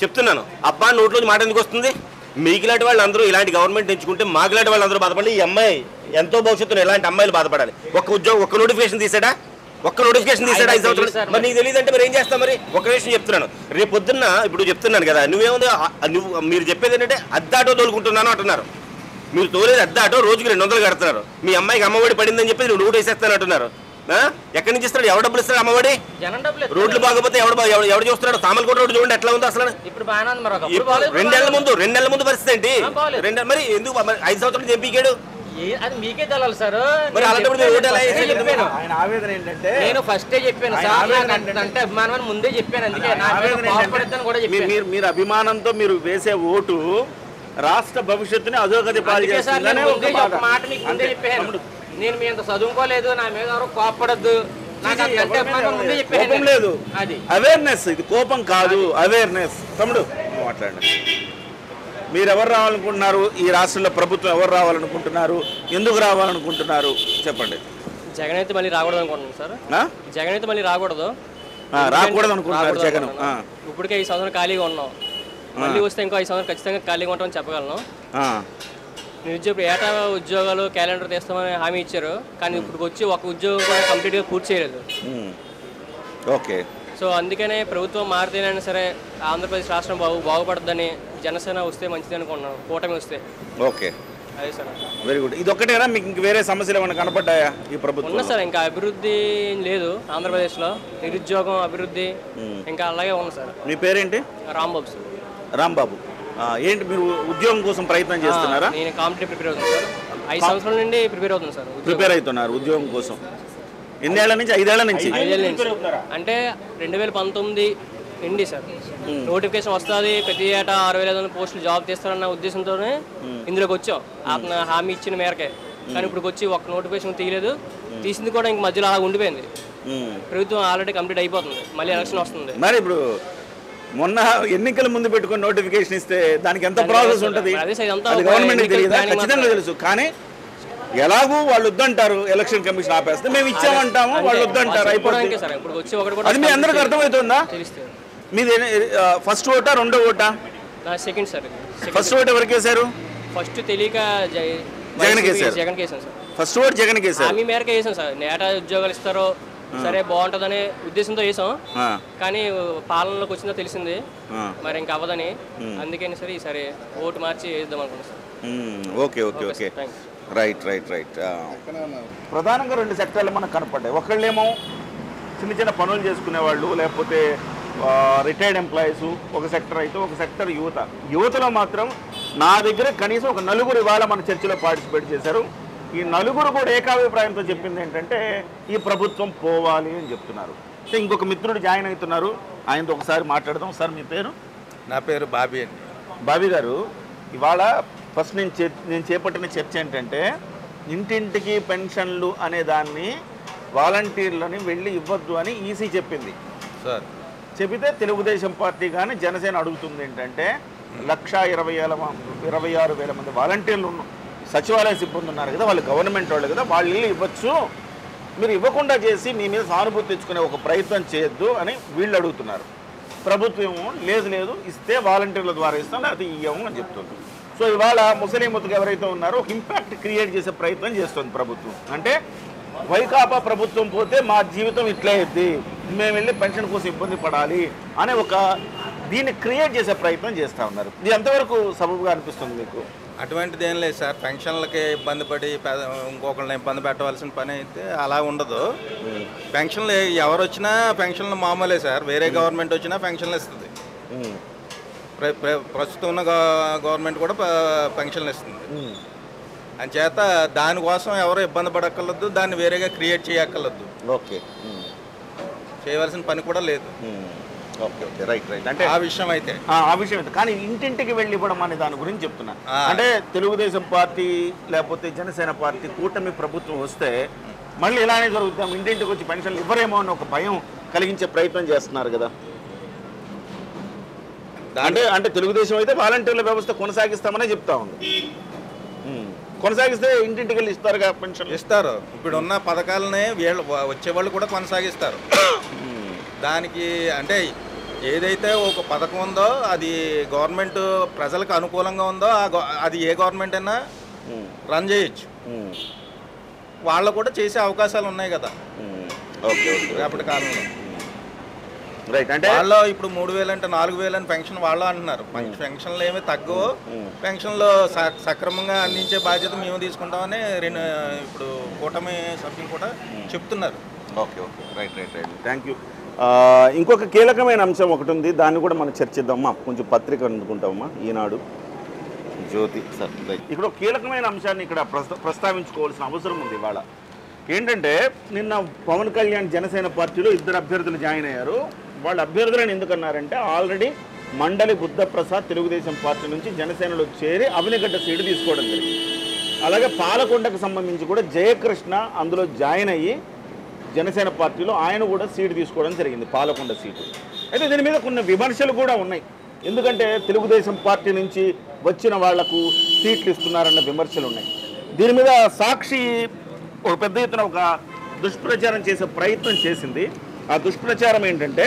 చెప్తున్నాను. అబ్బా నోట్లోంచి మాట ఎందుకు వస్తుంది? మీకులాంటి వాళ్ళు అందరూ ఇలాంటి గవర్నమెంట్ ఎంచుకుంటే మాకులాంటి వాళ్ళు అందరూ బాధపడాలి. ఈ అమ్మాయి ఎంతో భవిష్యత్తులో ఇలాంటి అమ్మాయిలు బాధపడాలి. ఒక్క నోటిఫికేషన్ తీసాడా? 5 సంవత్సరాలు. మరి నీకు తెలియదు అంటే మరి ఏం చేస్తాం? మరి ఒక విషయం చెప్తున్నాను, రేపు పొద్దున్న ఇప్పుడు చెప్తున్నాను కదా, నువ్వేముంది మీరు చెప్పేది ఏంటంటే అద్దె ఆటో తోలుకుంటున్నాను అంటున్నారు. మీరు తోలేది అద్దె ఆటో రోజుకి 200 కడుతున్నారు. మీ అమ్మాయికి అమ్మఒడి పడిందని చెప్పి నువ్వు నోటు వేసేస్తాను అంటున్నారు. ఎక్కడి నుంచి ఇస్తాడు? ఎవరు డబ్బులు ఇస్తాడు అమ్మఒడి? రోడ్లు బాగపోతే ఎవడు చూస్తున్నాడు? సామలకోట రోడ్డు చూడండి ఎట్లా ఉందో అసలు. ఇప్పుడు 2 నెలల ముందు పరిస్థితి ఏంటి? మరి ఎందుకు 5 సంవత్సరాలు ఎంపీకాడు? అది మీకే తెలాలి సార్. మరి అలాంటప్పుడు ఆయన ఆవేదన ఏంటంటే, నేను ఫస్టే చెప్పాను సార్, అంటే అభిమానం అని ముందే చెప్పాను. అందుకే కూడా చెప్పాను. మీరు అభిమానంతో మీరు వేసే ఓటు రాష్ట్ర భవిష్యత్తుని అధోగతి పాలు చేస్తుందనే ఒక మాట మీకు ముందే చెప్పాను. నేను మీ అంత చదువుకోలేదు, నా మీద ఎవరు కోపడద్దు, కోపం లేదు, అది అవేర్నెస్. ఇది కోపం కాదు, అవేర్నెస్. తమ్ముడు మాట్లాడండి. మీరు ఎవరు రావాలనుకుంటున్నారు? ఈ రాష్ట్రంలో ప్రభుత్వం ఎవరు రావాలనుకుంటున్నారు? ఎందుకు రావాలనుకుంటున్నారు చెప్పండి. జగన్ అయితే మళ్ళీ రాకూడదు అనుకుంటున్నాను సార్. జగన్ అయితే మళ్ళీ రాకూడదు అనుకుంటున్నారు జగన్. ఇప్పటికే 5 సంవత్సరాలు ఖాళీగా ఉన్నాం, మళ్ళీ వస్తే ఇంకో 5 సంవత్సరాలు ఖచ్చితంగా ఖాళీగా ఉంటామని చెప్పగలను. నిరుద్యోగులు ఏటా ఉద్యోగాలు క్యాలెండర్ తీస్తామని హామీ ఇచ్చారు, కానీ ఇప్పుడు వచ్చి ఒక ఉద్యోగం కూడా కంప్లీట్గా పూర్తి చేయలేదు. ఓకే. సో అందుకనే ప్రభుత్వం మారితేనైనా సరే ఆంధ్రప్రదేశ్ రాష్ట్రం బాగుపడుతుందని జనసేన వస్తే మంచిది అనుకుంటున్నాను, కూటమి వస్తే. ఓకే, అదే సార్. Very good. ఇది ఒక్కటేనా మీకు ఇంక వేరే సమస్యలు ఏమైనా కనపడ్డాయా ఈ ప్రభుత్వం? ఉన్నా సార్, ఇంకా అభివృద్ధి లేదు ఆంధ్రప్రదేశ్లో, నిరుద్యోగం అభివృద్ధి ఇంకా అలాగే ఉంది సార్. మీ పేరేంటి? రాంబాబు సార్. రాంబాబు, ఏంటి మీరు ఉద్యోగం కోసం ప్రయత్నం చేస్తున్నారా? నేను కాంపిటేటివ్ ప్రిపేర్ అవుతున్నాను సార్. 5 సంవత్సరాల నుండి ప్రిపేర్ అవుతుంది సార్. ప్రిపేర్ అవుతున్నారు ఉద్యోగం కోసం? ఎన్నేళ్ల నుంచి? 5 ఏళ్ల నుంచి. అంటే 2019 నుండి సార్ నోటిఫికేషన్ వస్తుంది, ప్రతి ఏటా 6500 పోస్టులు జాబ్ తీస్తారన్న ఉద్దేశంతోనే ఇందులోకి వచ్చాం, అతను హామీ ఇచ్చిన మేరకే. కానీ ఇప్పుడు వచ్చి ఒక్క నోటిఫికేషన్ తీయలేదు, తీసింది కూడా ఇంక మధ్యలో అలా ఉండిపోయింది. ప్రభుత్వం ఆల్రెడీ కంప్లీట్ అయిపోతుంది, మళ్ళీ ఎలక్షన్ వస్తుంది. మరి ఇప్పుడు మొన్న ఎన్నికల ముందు పెట్టుకుని నోటిఫికేషన్ ఇస్తే దానికి ఎంత ప్రాసెస్ ఉంటుంది గవర్నమెంట్ తెలియదా? ఖచ్చితంగా తెలుసు. కానీ ఎలాగూ వాళ్ళు వద్దంటారు, ఎలక్షన్ కమిషన్ ఆపేస్తే మేము ఇచ్చామంటాము, వాళ్ళు వద్దంటారు, అయిపోతుంది. అది మీ అందరికి అర్థమవుతుందా? మీది ఫస్ట్ ఓటా రెండో ఓటా? Second sir. ఫస్ట్ ఓట్ ఎవరికి వేశారు? ఫస్ట్ తెలియక జగన్ కేసారు. జగన్ కేసాను సార్. ఫస్ట్ ఓట్ జగన్ కేసారు. హామీ మేరకే వేసాం సార్. నేటా ఉద్యోగాలు ఇస్తారో సరే బాగుంటుందనే ఉద్దేశంతో వేసాం, కానీ పాలనలోకి వచ్చిందో తెలిసింది మరి ఇంకా అవ్వదని, అందుకని సరే ఈసారి ఓటు మార్చి వేద్దాం అనుకున్నాం సార్. Okay okay okay, right right right. ప్రధానంగా 2 సెక్టర్లు మనకు కనపడ్డాయి. ఒకళ్ళేమో చిన్న చిన్న పనులు చేసుకునేవాళ్ళు, లేకపోతే రిటైర్డ్ ఎంప్లాయీస్ ఒక సెక్టర్ అయితే, ఒక సెక్టర్ యువత. యువతలో మాత్రం నా దగ్గర కనీసం ఒక 4 ఇవాళ మన చర్చలో పార్టిసిపేట్ చేశారు. ఈ 4 కూడా ఏకాభిప్రాయంతో చెప్పింది ఏంటంటే ఈ ప్రభుత్వం పోవాలి అని చెప్తున్నారు. ఇంకొక మిత్రుడు జాయిన్ అవుతున్నారు, ఆయనతో ఒకసారి మాట్లాడదాం. సార్ మీ పేరు? నా పేరు బాబీ అండి. బాబీ గారు, ఇవాళ ఫస్ట్ నేను చేపట్టిన చర్చ ఏంటంటే ఇంటింటికి పెన్షన్లు అనే దాన్ని వాలంటీర్లని వెళ్ళి ఇవ్వద్దు అని ఈసీ చెప్పింది సార్. చెబితే తెలుగుదేశం పార్టీ కానీ జనసేన అడుగుతుంది ఏంటంటే 1,26,000 మంది వాలంటీర్లు సచివాలయ సిబ్బంది ఉన్నారు కదా, వాళ్ళు గవర్నమెంట్ వాళ్ళు కదా, వాళ్ళు వెళ్ళి ఇవ్వచ్చు, మీరు ఇవ్వకుండా చేసి మీ మీద సానుభూతి తెచ్చుకునే ఒక ప్రయత్నం చేయొద్దు అని వీళ్ళు అడుగుతున్నారు. ప్రభుత్వం లేదు లేదు ఇస్తే వాలంటీర్ల ద్వారా ఇస్తాం, అది ఇవ్వము అని చెప్తుంది. సో ఇవాళ ముసలిమతుకు ఎవరైతే ఉన్నారో ఒక ఇంపాక్ట్ క్రియేట్ చేసే ప్రయత్నం చేస్తుంది ప్రభుత్వం. అంటే వైకాపా ప్రభుత్వం పోతే మా జీవితం ఇట్లే అయింది, మేము వెళ్ళి పెన్షన్ కోసం ఇబ్బంది పడాలి అనే ఒక దీన్ని క్రియేట్ చేసే ప్రయత్నం చేస్తూ ఉన్నారు. ఇది ఎంతవరకు సబబుగా అనిపిస్తుంది మీకు? అటువంటిది ఏం లేదు సార్. పెన్షన్లకి ఇబ్బంది పడి ఇంకొకరిని ఇబ్బంది పెట్టవలసిన పని అయితే అలా ఉండదు. పెన్షన్లు ఎవరు వచ్చినా పెన్షన్లు మామూలే సార్. వేరే గవర్నమెంట్ వచ్చినా పెన్షన్లు ఇస్తుంది. ప్రస్తుతం ఉన్న గవర్నమెంట్ కూడా పెన్షన్లు ఇస్తుంది. అంచేత దానికోసం ఎవరు ఇబ్బంది పడక్కర్లేదు, దాన్ని వేరేగా క్రియేట్ చేయక్కర్లేదు. ఓకే, చేయవలసిన పని కూడా లేదు. Okay okay, right right. అంటే ఆ విషయం అయితే కానీ ఇంటింటికి వెళ్ళి ఇవ్వడం అనే దాని గురించి చెప్తున్నా. అంటే తెలుగుదేశం పార్టీ లేకపోతే జనసేన పార్టీ కూటమి ప్రభుత్వం వస్తే మళ్ళీ ఇలానే జరుగుతాం, ఇంటింటికి వచ్చి పెన్షన్లు ఇవ్వరేమో అని ఒక భయం కలిగించే ప్రయత్నం చేస్తున్నారు కదా. అంటే తెలుగుదేశం అయితే వాలంటీర్ల వ్యవస్థ కొనసాగిస్తామనే చెప్తా ఉంది. కొనసాగిస్తే ఇంటింటికి వెళ్ళి ఇస్తారుగా పెన్షన్? ఇస్తారు. ఇప్పుడు ఉన్న పథకాలనే వీళ్ళు వచ్చేవాళ్ళు కూడా కొనసాగిస్తారు. దానికి అంటే ఏదైతే ఒక పథకం ఉందో అది గవర్నమెంట్ ప్రజలకు అనుకూలంగా ఉందో అది ఏ గవర్నమెంట్ అయినా రన్ చేయొచ్చు. వాళ్ళు కూడా చేసే అవకాశాలు ఉన్నాయి కదా రేపటి కాలంలో. రైట్. అంటే వాళ్ళు ఇప్పుడు 3,000 అంటే 4,000 అని పెన్షన్ వాళ్ళు అంటున్నారు. పెన్షన్లు ఏమి తగ్గవు, పెన్షన్లు సక్రమంగా అందించే బాధ్యత మేము తీసుకుంటామని ఇప్పుడు కూటమి సభ్యులు కూడా చెప్తున్నారు. Okay okay right right right thank you. ఇంకొక కీలకమైన అంశం ఒకటి ఉంది, దాన్ని కూడా మనం చర్చిద్దామా. కొంచెం పత్రిక అందుకుంటామమ్మా, ఈనాడు, జ్యోతి సార్. రైట్. ఇక్కడ ఒక కీలకమైన అంశాన్ని ఇక్కడ ప్రస్తావించుకోవాల్సిన అవసరం ఉంది ఇవాళ. ఏంటంటే నిన్న పవన్ కళ్యాణ్ జనసేన పార్టీలో 2 అభ్యర్థులు జాయిన్ అయ్యారు. వాళ్ళ అభ్యర్థులను ఎందుకన్నారంటే ఆల్రెడీ మండలి బుద్ధప్రసాద్ తెలుగుదేశం పార్టీ నుంచి జనసేనలో చేరి అవినిగడ్డ సీటు తీసుకోవడం జరిగింది. అలాగే పాలకొండకు సంబంధించి కూడా జయకృష్ణ అందులో జాయిన్ అయ్యి జనసేన పార్టీలో ఆయన కూడా సీటు తీసుకోవడం జరిగింది, పాలకొండ సీటు. అయితే దీని మీద కొన్ని విమర్శలు కూడా ఉన్నాయి. ఎందుకంటే తెలుగుదేశం పార్టీ నుంచి వచ్చిన వాళ్లకు సీట్లు ఇస్తున్నారన్న విమర్శలు ఉన్నాయి. దీని మీద సాక్షి ఒక పెద్ద ఎత్తున ఒక దుష్ప్రచారం చేసే ప్రయత్నం చేసింది. ఆ దుష్ప్రచారం ఏంటంటే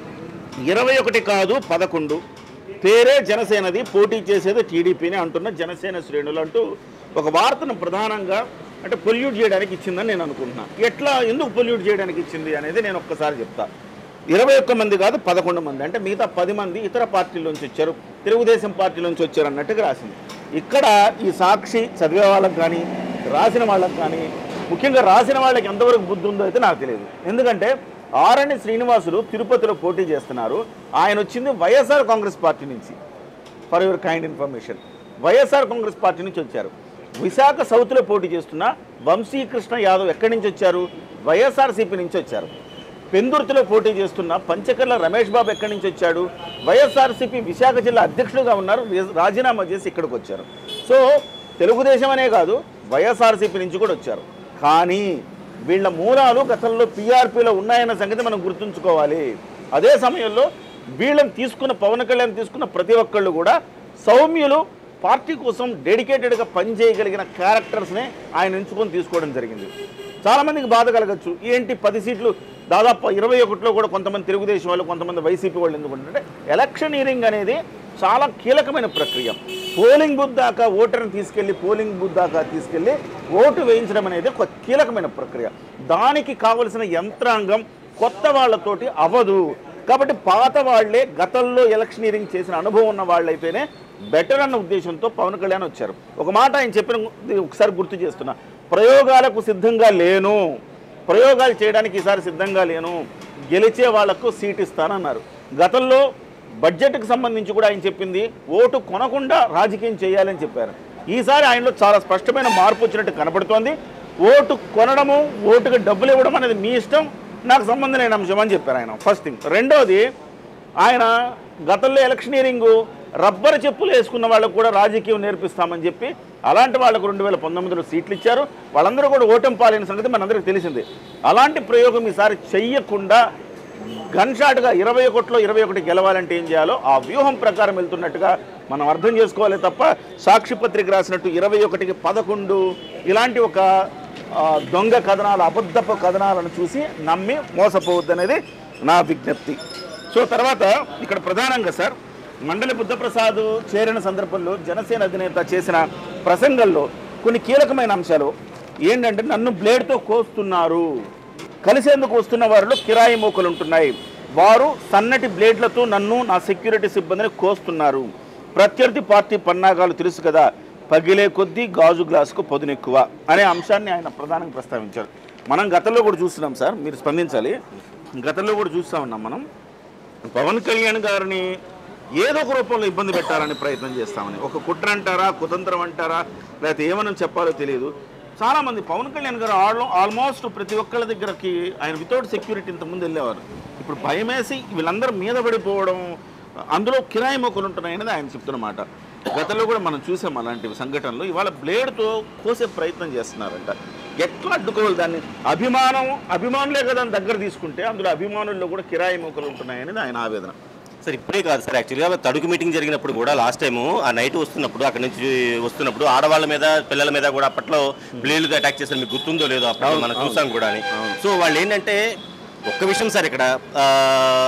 21 కాదు 11 పేరే జనసేనది, పోటీ చేసేది టీడీపీని అంటున్న జనసేన శ్రేణులు అంటూ ఒక వార్తను ప్రధానంగా అంటే పొల్యూట్ చేయడానికి ఇచ్చిందని నేను అనుకుంటున్నా. ఎందుకు పొల్యూట్ చేయడానికి ఇచ్చింది అనేది నేను ఒక్కసారి చెప్తా. 21 మంది కాదు 11 మంది, అంటే మిగతా 10 మంది ఇతర పార్టీల నుంచి వచ్చారు, తెలుగుదేశం పార్టీ నుంచి వచ్చారు అన్నట్టుగా రాసింది. ఇక్కడ ఈ సాక్షి చదివే వాళ్ళకి కానీ రాసిన వాళ్ళకి కానీ, ముఖ్యంగా రాసిన వాళ్ళకి ఎంతవరకు బుద్ధి ఉందో అయితే నాకు తెలియదు. ఎందుకంటే ఆరణి శ్రీనివాసులు తిరుపతిలో పోటీ చేస్తున్నారు. ఆయన వచ్చింది వైఎస్ఆర్ కాంగ్రెస్ పార్టీ నుంచి. For your kind information, YSR Congress Party నుంచి వచ్చారు. విశాఖ సౌత్లో పోటీ చేస్తున్న వంశీకృష్ణ యాదవ్ ఎక్కడి నుంచి వచ్చారు? వైఎస్ఆర్సీపీ నుంచి వచ్చారు. పెందుర్తిలో పోటీ చేస్తున్న పంచకర్ల రమేష్ బాబు ఎక్కడి నుంచి వచ్చాడు? వైఎస్ఆర్సీపీ విశాఖ జిల్లా అధ్యక్షులుగా ఉన్నారు, రాజీనామా చేసి ఇక్కడికి వచ్చారు. సో తెలుగుదేశం అనే కాదు వైఎస్ఆర్సీపీ నుంచి కూడా వచ్చారు. కానీ వీళ్ళ మూలాలు గతంలో పీఆర్పీలో ఉన్నాయన్న సంగతి మనం గుర్తుంచుకోవాలి. అదే సమయంలో వీళ్ళని తీసుకున్న పవన్ కళ్యాణ్ తీసుకున్న ప్రతి ఒక్కళ్ళు కూడా సౌమ్యులు, పార్టీ కోసం డెడికేటెడ్గా పనిచేయగలిగిన క్యారెక్టర్స్నే ఆయన ఎంచుకొని తీసుకోవడం జరిగింది. చాలామందికి బాధ కలగచ్చు, ఏంటి 10 సీట్లు దాదాపు 21లో కూడా కొంతమంది తెలుగుదేశం వాళ్ళు, కొంతమంది వైసీపీ వాళ్ళు ఎందుకుంటే ఎలక్షనీరింగ్ అనేది చాలా కీలకమైన ప్రక్రియ. పోలింగ్ బూత్ దాకా ఓటర్ని తీసుకెళ్ళి ఓటు వేయించడం అనేది ఒక కీలకమైన ప్రక్రియ. దానికి కావలసిన యంత్రాంగం కొత్త వాళ్ళతోటి అవ్వదు. కాబట్టి పాత వాళ్లే, గతంలో ఎలక్షనీరింగ్ చేసిన అనుభవం ఉన్న వాళ్ళైతేనే బెటర్ అన్న ఉద్దేశంతో పవన్ కళ్యాణ్ వచ్చారు. ఒక మాట ఆయన చెప్పిన ఒకసారి గుర్తు చేస్తున్నా, ప్రయోగాలకు సిద్ధంగా లేను, ప్రయోగాలు చేయడానికి ఈసారి సిద్ధంగా లేను, గెలిచే వాళ్లకు సీట్ ఇస్తానన్నారు. గతంలో బడ్జెట్కి సంబంధించి కూడా ఆయన చెప్పింది ఓటు కొనకుండా రాజకీయం చేయాలని చెప్పారు. ఈసారి ఆయనలో చాలా స్పష్టమైన మార్పు వచ్చినట్టు కనపడుతోంది. ఓటు కొనడము, ఓటుకు డబ్బులు ఇవ్వడం అనేది మీ ఇష్టం, నాకు సంబంధం లేని అంశం అని చెప్పారు ఆయన. First thing. రెండోది, ఆయన గతంలో ఎలక్షనీరింగు రబ్బర్ చెప్పులు వేసుకున్న వాళ్ళకు కూడా రాజకీయం నేర్పిస్తామని చెప్పి అలాంటి వాళ్ళకు 2019లో సీట్లు ఇచ్చారు. వాళ్ళందరూ కూడా ఓటమి పాలైన సంగతి మనందరికీ తెలిసిందే. అలాంటి ప్రయోగం ఈసారి చెయ్యకుండా గన్ షాట్గా 21లో 21 గెలవాలంటే ఏం చేయాలో ఆ వ్యూహం ప్రకారం వెళ్తున్నట్టుగా మనం అర్థం చేసుకోవాలి తప్ప సాక్షి పత్రిక రాసినట్టు 21కి 11 ఇలాంటి ఒక దొంగ కథనాలు, అబద్ధపు కథనాలను చూసి నమ్మి మోసపోవద్దు అనేది నా విజ్ఞప్తి. సో తర్వాత ఇక్కడ ప్రధానంగా సార్ మండలి బుద్ధప్రసాద్ చేరిన సందర్భంలో జనసేన అధినేత చేసిన ప్రసంగంలో కొన్ని కీలకమైన అంశాలు ఏంటంటే, నన్ను బ్లేడ్తో కోస్తున్నారు, కలిసేందుకు వస్తున్న వారిలో కిరాయి మోకలు ఉంటున్నాయి, వారు సన్నటి బ్లేడ్లతో నన్ను, నా సెక్యూరిటీ సిబ్బందిని కోస్తున్నారు, ప్రత్యర్థి పార్టీ పన్నాగాలు తెలుసు కదా, పగిలే కొద్దీ గాజు గ్లాసుకు పదునెక్కువ అనే అంశాన్ని ఆయన ప్రధానంగా ప్రస్తావించారు. మనం గతంలో కూడా చూస్తున్నాం సార్, మీరు స్పందించాలి. గతంలో కూడా చూస్తూ ఉన్నాం మనం, పవన్ కళ్యాణ్ గారిని ఏదో ఒక రూపంలో ఇబ్బంది పెట్టాలని ప్రయత్నం చేస్తామని, ఒక కుట్ర అంటారా, కుతంత్రం అంటారా, లేకపోతే ఏమని చెప్పాలో తెలియదు. చాలామంది పవన్ కళ్యాణ్ గారు ఆల్మోస్ట్ ప్రతి ఒక్కళ్ళ దగ్గరకి ఆయన వితౌట్ సెక్యూరిటీ ఇంతకుముందు వెళ్ళేవారు. ఇప్పుడు భయమేసి వీళ్ళందరూ మీద పడిపోవడం, అందులో కిరాయి మొక్కలు ఉంటున్నాయనేది ఆయన చెప్తున్నమాట. గతంలో కూడా మనం చూసాం అలాంటి సంఘటనలు. ఇవాళ బ్లేడ్తో కోసే ప్రయత్నం చేస్తున్నారంట. ఎట్లా అడ్డుకోవాలి దాన్ని? అభిమానులే కదా దగ్గర తీసుకుంటే అందులో అభిమానుల్లో కూడా కిరాయి మొక్కలు ఉంటున్నాయనేది ఆయన ఆవేదన. సార్ ఇప్పుడే కాదు సార్, యాక్చువల్గా తడుకు మీటింగ్ జరిగినప్పుడు కూడా లాస్ట్ టైము ఆ నైట్ వస్తున్నప్పుడు, అక్కడ నుంచి వస్తున్నప్పుడు ఆడవాళ్ళ మీద, పిల్లల మీద కూడా అప్పట్లో బ్లేడ్లు అటాక్ చేశారు. మీకు గుర్తుందో లేదో, అప్పుడు మనం చూసాం కూడా అని. సో వాళ్ళు ఏంటంటే ఒక్క విషయం సార్, ఇక్కడ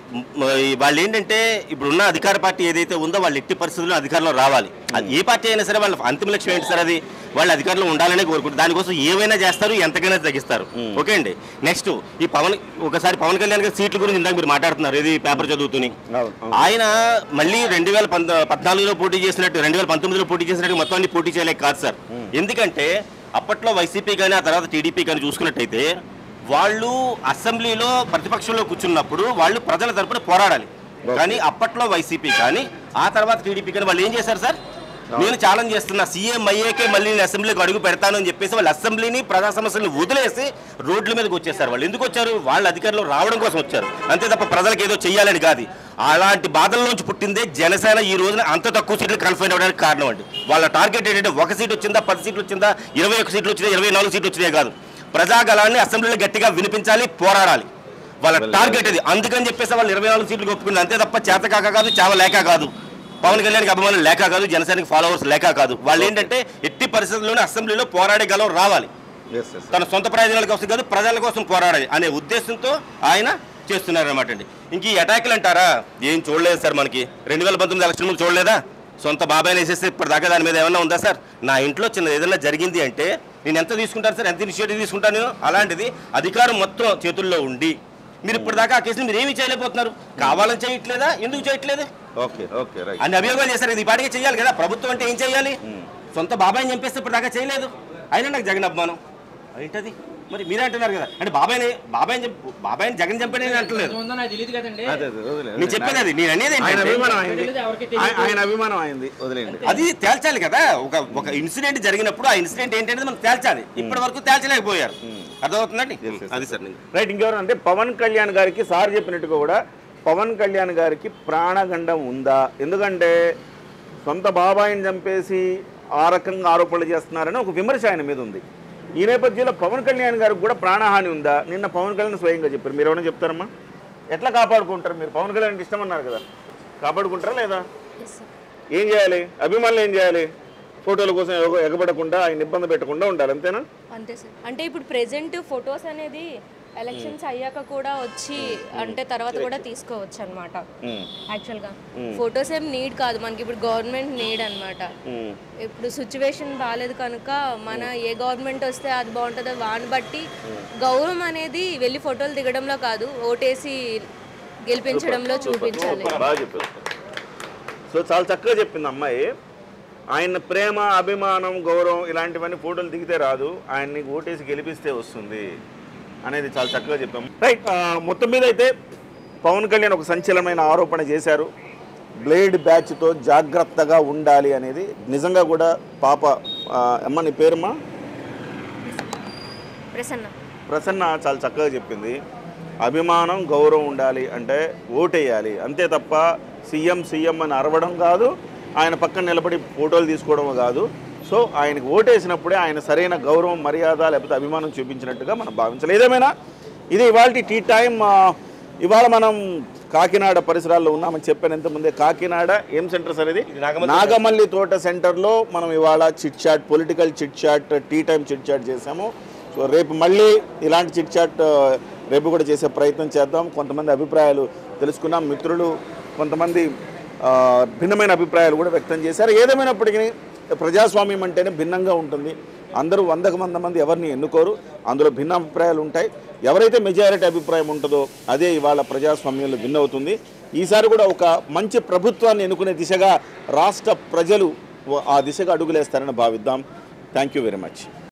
వాళ్ళు ఏంటంటే ఇప్పుడున్న అధికార పార్టీ ఏదైతే ఉందో వాళ్ళు ఎట్టి పరిస్థితుల్లో అధికారంలో రావాలి. అది ఏ పార్టీ అయినా సరే వాళ్ళ అంతిమ లక్ష్యం ఏంటి సార్? అది వాళ్ళు అధికారంలో ఉండాలనే కోరుకుంటారు. దానికోసం ఏమైనా చేస్తారు, ఎంతకైనా తగ్గిస్తారు. ఓకే అండి. నెక్స్ట్ ఈ ఒకసారి పవన్ కళ్యాణ్ గారి సీట్ల గురించి ఇందాక మీరు మాట్లాడుతున్నారు, ఇది పేపర్ చదువుతుని. ఆయన మళ్ళీ 2014లో పోటీ చేసినట్టు 2019లో పోటీ చేసినట్టు మొత్తం అన్ని పోటీ చేయలేక కాదు సార్. ఎందుకంటే అప్పట్లో వైసీపీ కానీ ఆ తర్వాత టీడీపీ కానీ చూసుకున్నట్టయితే వాళ్ళు అసెంబ్లీలో ప్రతిపక్షంలో కూర్చున్నప్పుడు వాళ్ళు ప్రజల తరపున పోరాడాలి. కానీ అప్పట్లో వైసీపీ కానీ ఆ తర్వాత టీడీపీ కానీ వాళ్ళు ఏం చేశారు సార్? నేను ఛాలెంజ్ చేస్తున్నా, సీఎం అయ్యేకే మళ్ళీ నేను అసెంబ్లీకి అడుగు పెడతాను అని చెప్పేసి వాళ్ళు అసెంబ్లీని ప్రజా సమస్యలను వదిలేసి రోడ్ల మీదకి వచ్చేసారు. వాళ్ళు ఎందుకు వచ్చారు? వాళ్ళ అధికారంలో రావడం కోసం వచ్చారు, అంతే తప్ప ప్రజలకు ఏదో చెయ్యాలని కాదు. అలాంటి బాధల్లోంచి పుట్టిందే జనసేన ఈ రోజున అంత తక్కువ సీట్లు కన్ఫైన్ అవ్వడానికి కారణం అండి. వాళ్ళ టార్గెట్ ఏంటంటే 1 సీట్ వచ్చిందా, 10 సీట్లు వచ్చిందా, 21 సీట్లు వచ్చినా, 24 సీట్లు వచ్చినాయి కాదు. ప్రజాగలాన్ని అసెంబ్లీలో గట్టిగా వినిపించాలి, పోరాడాలి. వాళ్ళ టార్గెట్ అది. అందుకని చెప్పేసి వాళ్ళు 24 సీట్లు ఒప్పుకుంది, అంతే తప్ప చేత కాక కాదు, చావ లేక కాదు, పవన్ కళ్యాణ్కి అభిమానులు లేక కాదు, జనసేనకి ఫాలోవర్స్ లేక కాదు. వాళ్ళు ఏంటంటే ఎట్టి పరిస్థితుల్లోనే అసెంబ్లీలో పోరాడే గలం రావాలి. తన సొంత ప్రయోజనాల కోసం కాదు, ప్రజల కోసం పోరాడాలి అనే ఉద్దేశంతో ఆయన చేస్తున్నారన్నమాట అండి. ఇంక ఈ అటాకులు అంటారా, ఏం చూడలేదు సార్. మనకి 2019 ఎలక్షన్ ముందు చూడలేదా? సొంత బాబాయ్ని వేసేస్తే ఇప్పటిదాకా దాని మీద ఏమన్నా ఉందా సార్? నా ఇంట్లో చిన్న ఏదైనా జరిగింది అంటే నేను ఎంత తీసుకుంటాను సార్, ఎంత ఇనిషియేటివ్ తీసుకుంటాను? అలాంటిది అధికారం మొత్తం చేతుల్లో ఉండి మీరు ఇప్పటిదాకా ఆ కేసుని మీరు ఏమీ చేయలేకపోతున్నారు. కావాలని చేయట్లేదా? ఎందుకు చేయట్లేదు? అన్ని అభియోగాలు చేశారు. ఇది ఈ పాటికే చేయాలి కదా. ప్రభుత్వం అంటే ఏం చేయాలి? సొంత బాబాయ్ని చంపేస్తే ఇప్పటిదాకా చేయలేదు. అయినా నాకు జగన్ అభిమానం ఏంటది? మరి మీరే అంటున్నారు కదా, అంటే బాబాయ్ని జగన్ చంపని అంటలేదు. నేను చెప్పేది అది, నేను అనేది ఆయన అభిమానం అయింది, వదిలేండి. అది తేల్చాలి కదా. ఒక ఇన్సిడెంట్ జరిగినప్పుడు ఆ ఇన్సిడెంట్ ఏంటనేది మనం తేల్చాలి. ఇప్పటి వరకు తేల్చలేకపోయారు. అర్థమవుతుందండి? అది సార్. రైట్. ఇంకెవరు అంటే పవన్ కళ్యాణ్ గారికి సార్ చెప్పినట్టుగా కూడా పవన్ కళ్యాణ్ గారికి ప్రాణగండం ఉందా? ఎందుకంటే సొంత బాబాయిని చంపేసి ఆ రకంగా ఆరోపణలు చేస్తున్నారని ఒక విమర్శ ఆయన మీద ఉంది. ఈ నేపథ్యంలో పవన్ కళ్యాణ్ గారికి కూడా ప్రాణహాని ఉందా? నిన్న పవన్ కళ్యాణ్ స్వయంగా చెప్పారు. మీరు ఏమైనా చెప్తారమ్మా? ఎట్లా కాపాడుకుంటారు? మీరు పవన్ కళ్యాణ్కి ఇష్టం అన్నారు కదా, కాపాడుకుంటారా లేదా? ఏం చేయాలి? అభిమానులు ఏం చేయాలి? ఫోటోల కోసం ఎగబడకుండా, ఆయన ఇబ్బంది పెట్టకుండా ఉండాలి, అంతేనా? అంతే సార్. అంటే ఇప్పుడు ప్రెజెంట్ ఫొటోస్ అనేది ఎలక్షన్స్ అయ్యాక కూడా వచ్చి అంటే తర్వాత కూడా తీసుకోవచ్చు అనమాట. యాక్చువల్గా ఫొటోస్ ఏం నీడ్ కాదు మనకి, ఇప్పుడు గవర్నమెంట్ నీడ్ అనమాట. ఇప్పుడు సిచ్యువేషన్ బాగాలేదు కనుక మన ఏ గవర్నమెంట్ వస్తే అది బాగుంటుందో వాడిని బట్టి గౌరవం అనేది వెళ్ళి ఫోటోలు దిగడంలో కాదు, ఓటేసి గెలిపించడంలో చూపించాలి. బాగా చెప్పారు. సో చాలా చక్కగా చెప్పింది అమ్మాయి. ఆయన ప్రేమ, అభిమానం, గౌరవం ఇలాంటివన్నీ ఫోటోలు దిగితే రాదు, ఆయన్ని ఓటేసి గెలిపిస్తే వస్తుంది అనేది చాలా చక్కగా చెప్పాము. రైట్. మొత్తం మీద అయితే పవన్ కళ్యాణ్ ఒక సంచలనమైన ఆరోపణ చేశారు. బ్లేడ్ బ్యాచ్తో జాగ్రత్తగా ఉండాలి అనేది నిజంగా కూడా పాప అమ్మ, నీ పేరుమా? ప్రసన్న చాలా చక్కగా చెప్పింది. అభిమానం, గౌరవం ఉండాలి అంటే ఓటేయాలి, అంతే తప్ప సీఎం అని అరవడం కాదు, ఆయన పక్కన నిలబడి ఫోటోలు తీసుకోవడం కాదు. సో ఆయనకు ఓటేసినప్పుడే ఆయన సరైన గౌరవం, మర్యాద లేకపోతే అభిమానం చూపించినట్టుగా మనం భావించాలి. ఏదేమైనా ఇది ఇవాళ టీ టైం. ఇవాళ మనం కాకినాడ పరిసరాల్లో ఉన్నామని చెప్పాను ఇంతకుముందే. కాకినాడ ఏం సెంటర్ సార్ ఇది? నాగమల్లి తోట సెంటర్లో మనం ఇవాళ chit chat, political chit chat, tea time chit chat చేసాము. సో రేపు మళ్ళీ ఇలాంటి చిట్ చాట్ రేపు కూడా చేసే ప్రయత్నం చేద్దాం. కొంతమంది అభిప్రాయాలు తెలుసుకున్నాం. మిత్రులు కొంతమంది భిన్నమైన అభిప్రాయాలు కూడా వ్యక్తం చేశారు. ఏదేమైనప్పటికీ ప్రజాస్వామ్యం అంటేనే భిన్నంగా ఉంటుంది. అందరూ 100కు 100 మంది ఎవరిని ఎన్నుకోరు, అందులో భిన్న అభిప్రాయాలు ఉంటాయి. ఎవరైతే మెజారిటీ అభిప్రాయం ఉంటుందో అదే ఇవాళ ప్రజాస్వామ్యంలో విన్ అవుతుంది. ఈసారి కూడా ఒక మంచి ప్రభుత్వాన్ని ఎన్నుకునే దిశగా రాష్ట్ర ప్రజలు ఆ దిశగా అడుగులేస్తారని భావిద్దాం. Thank you very much.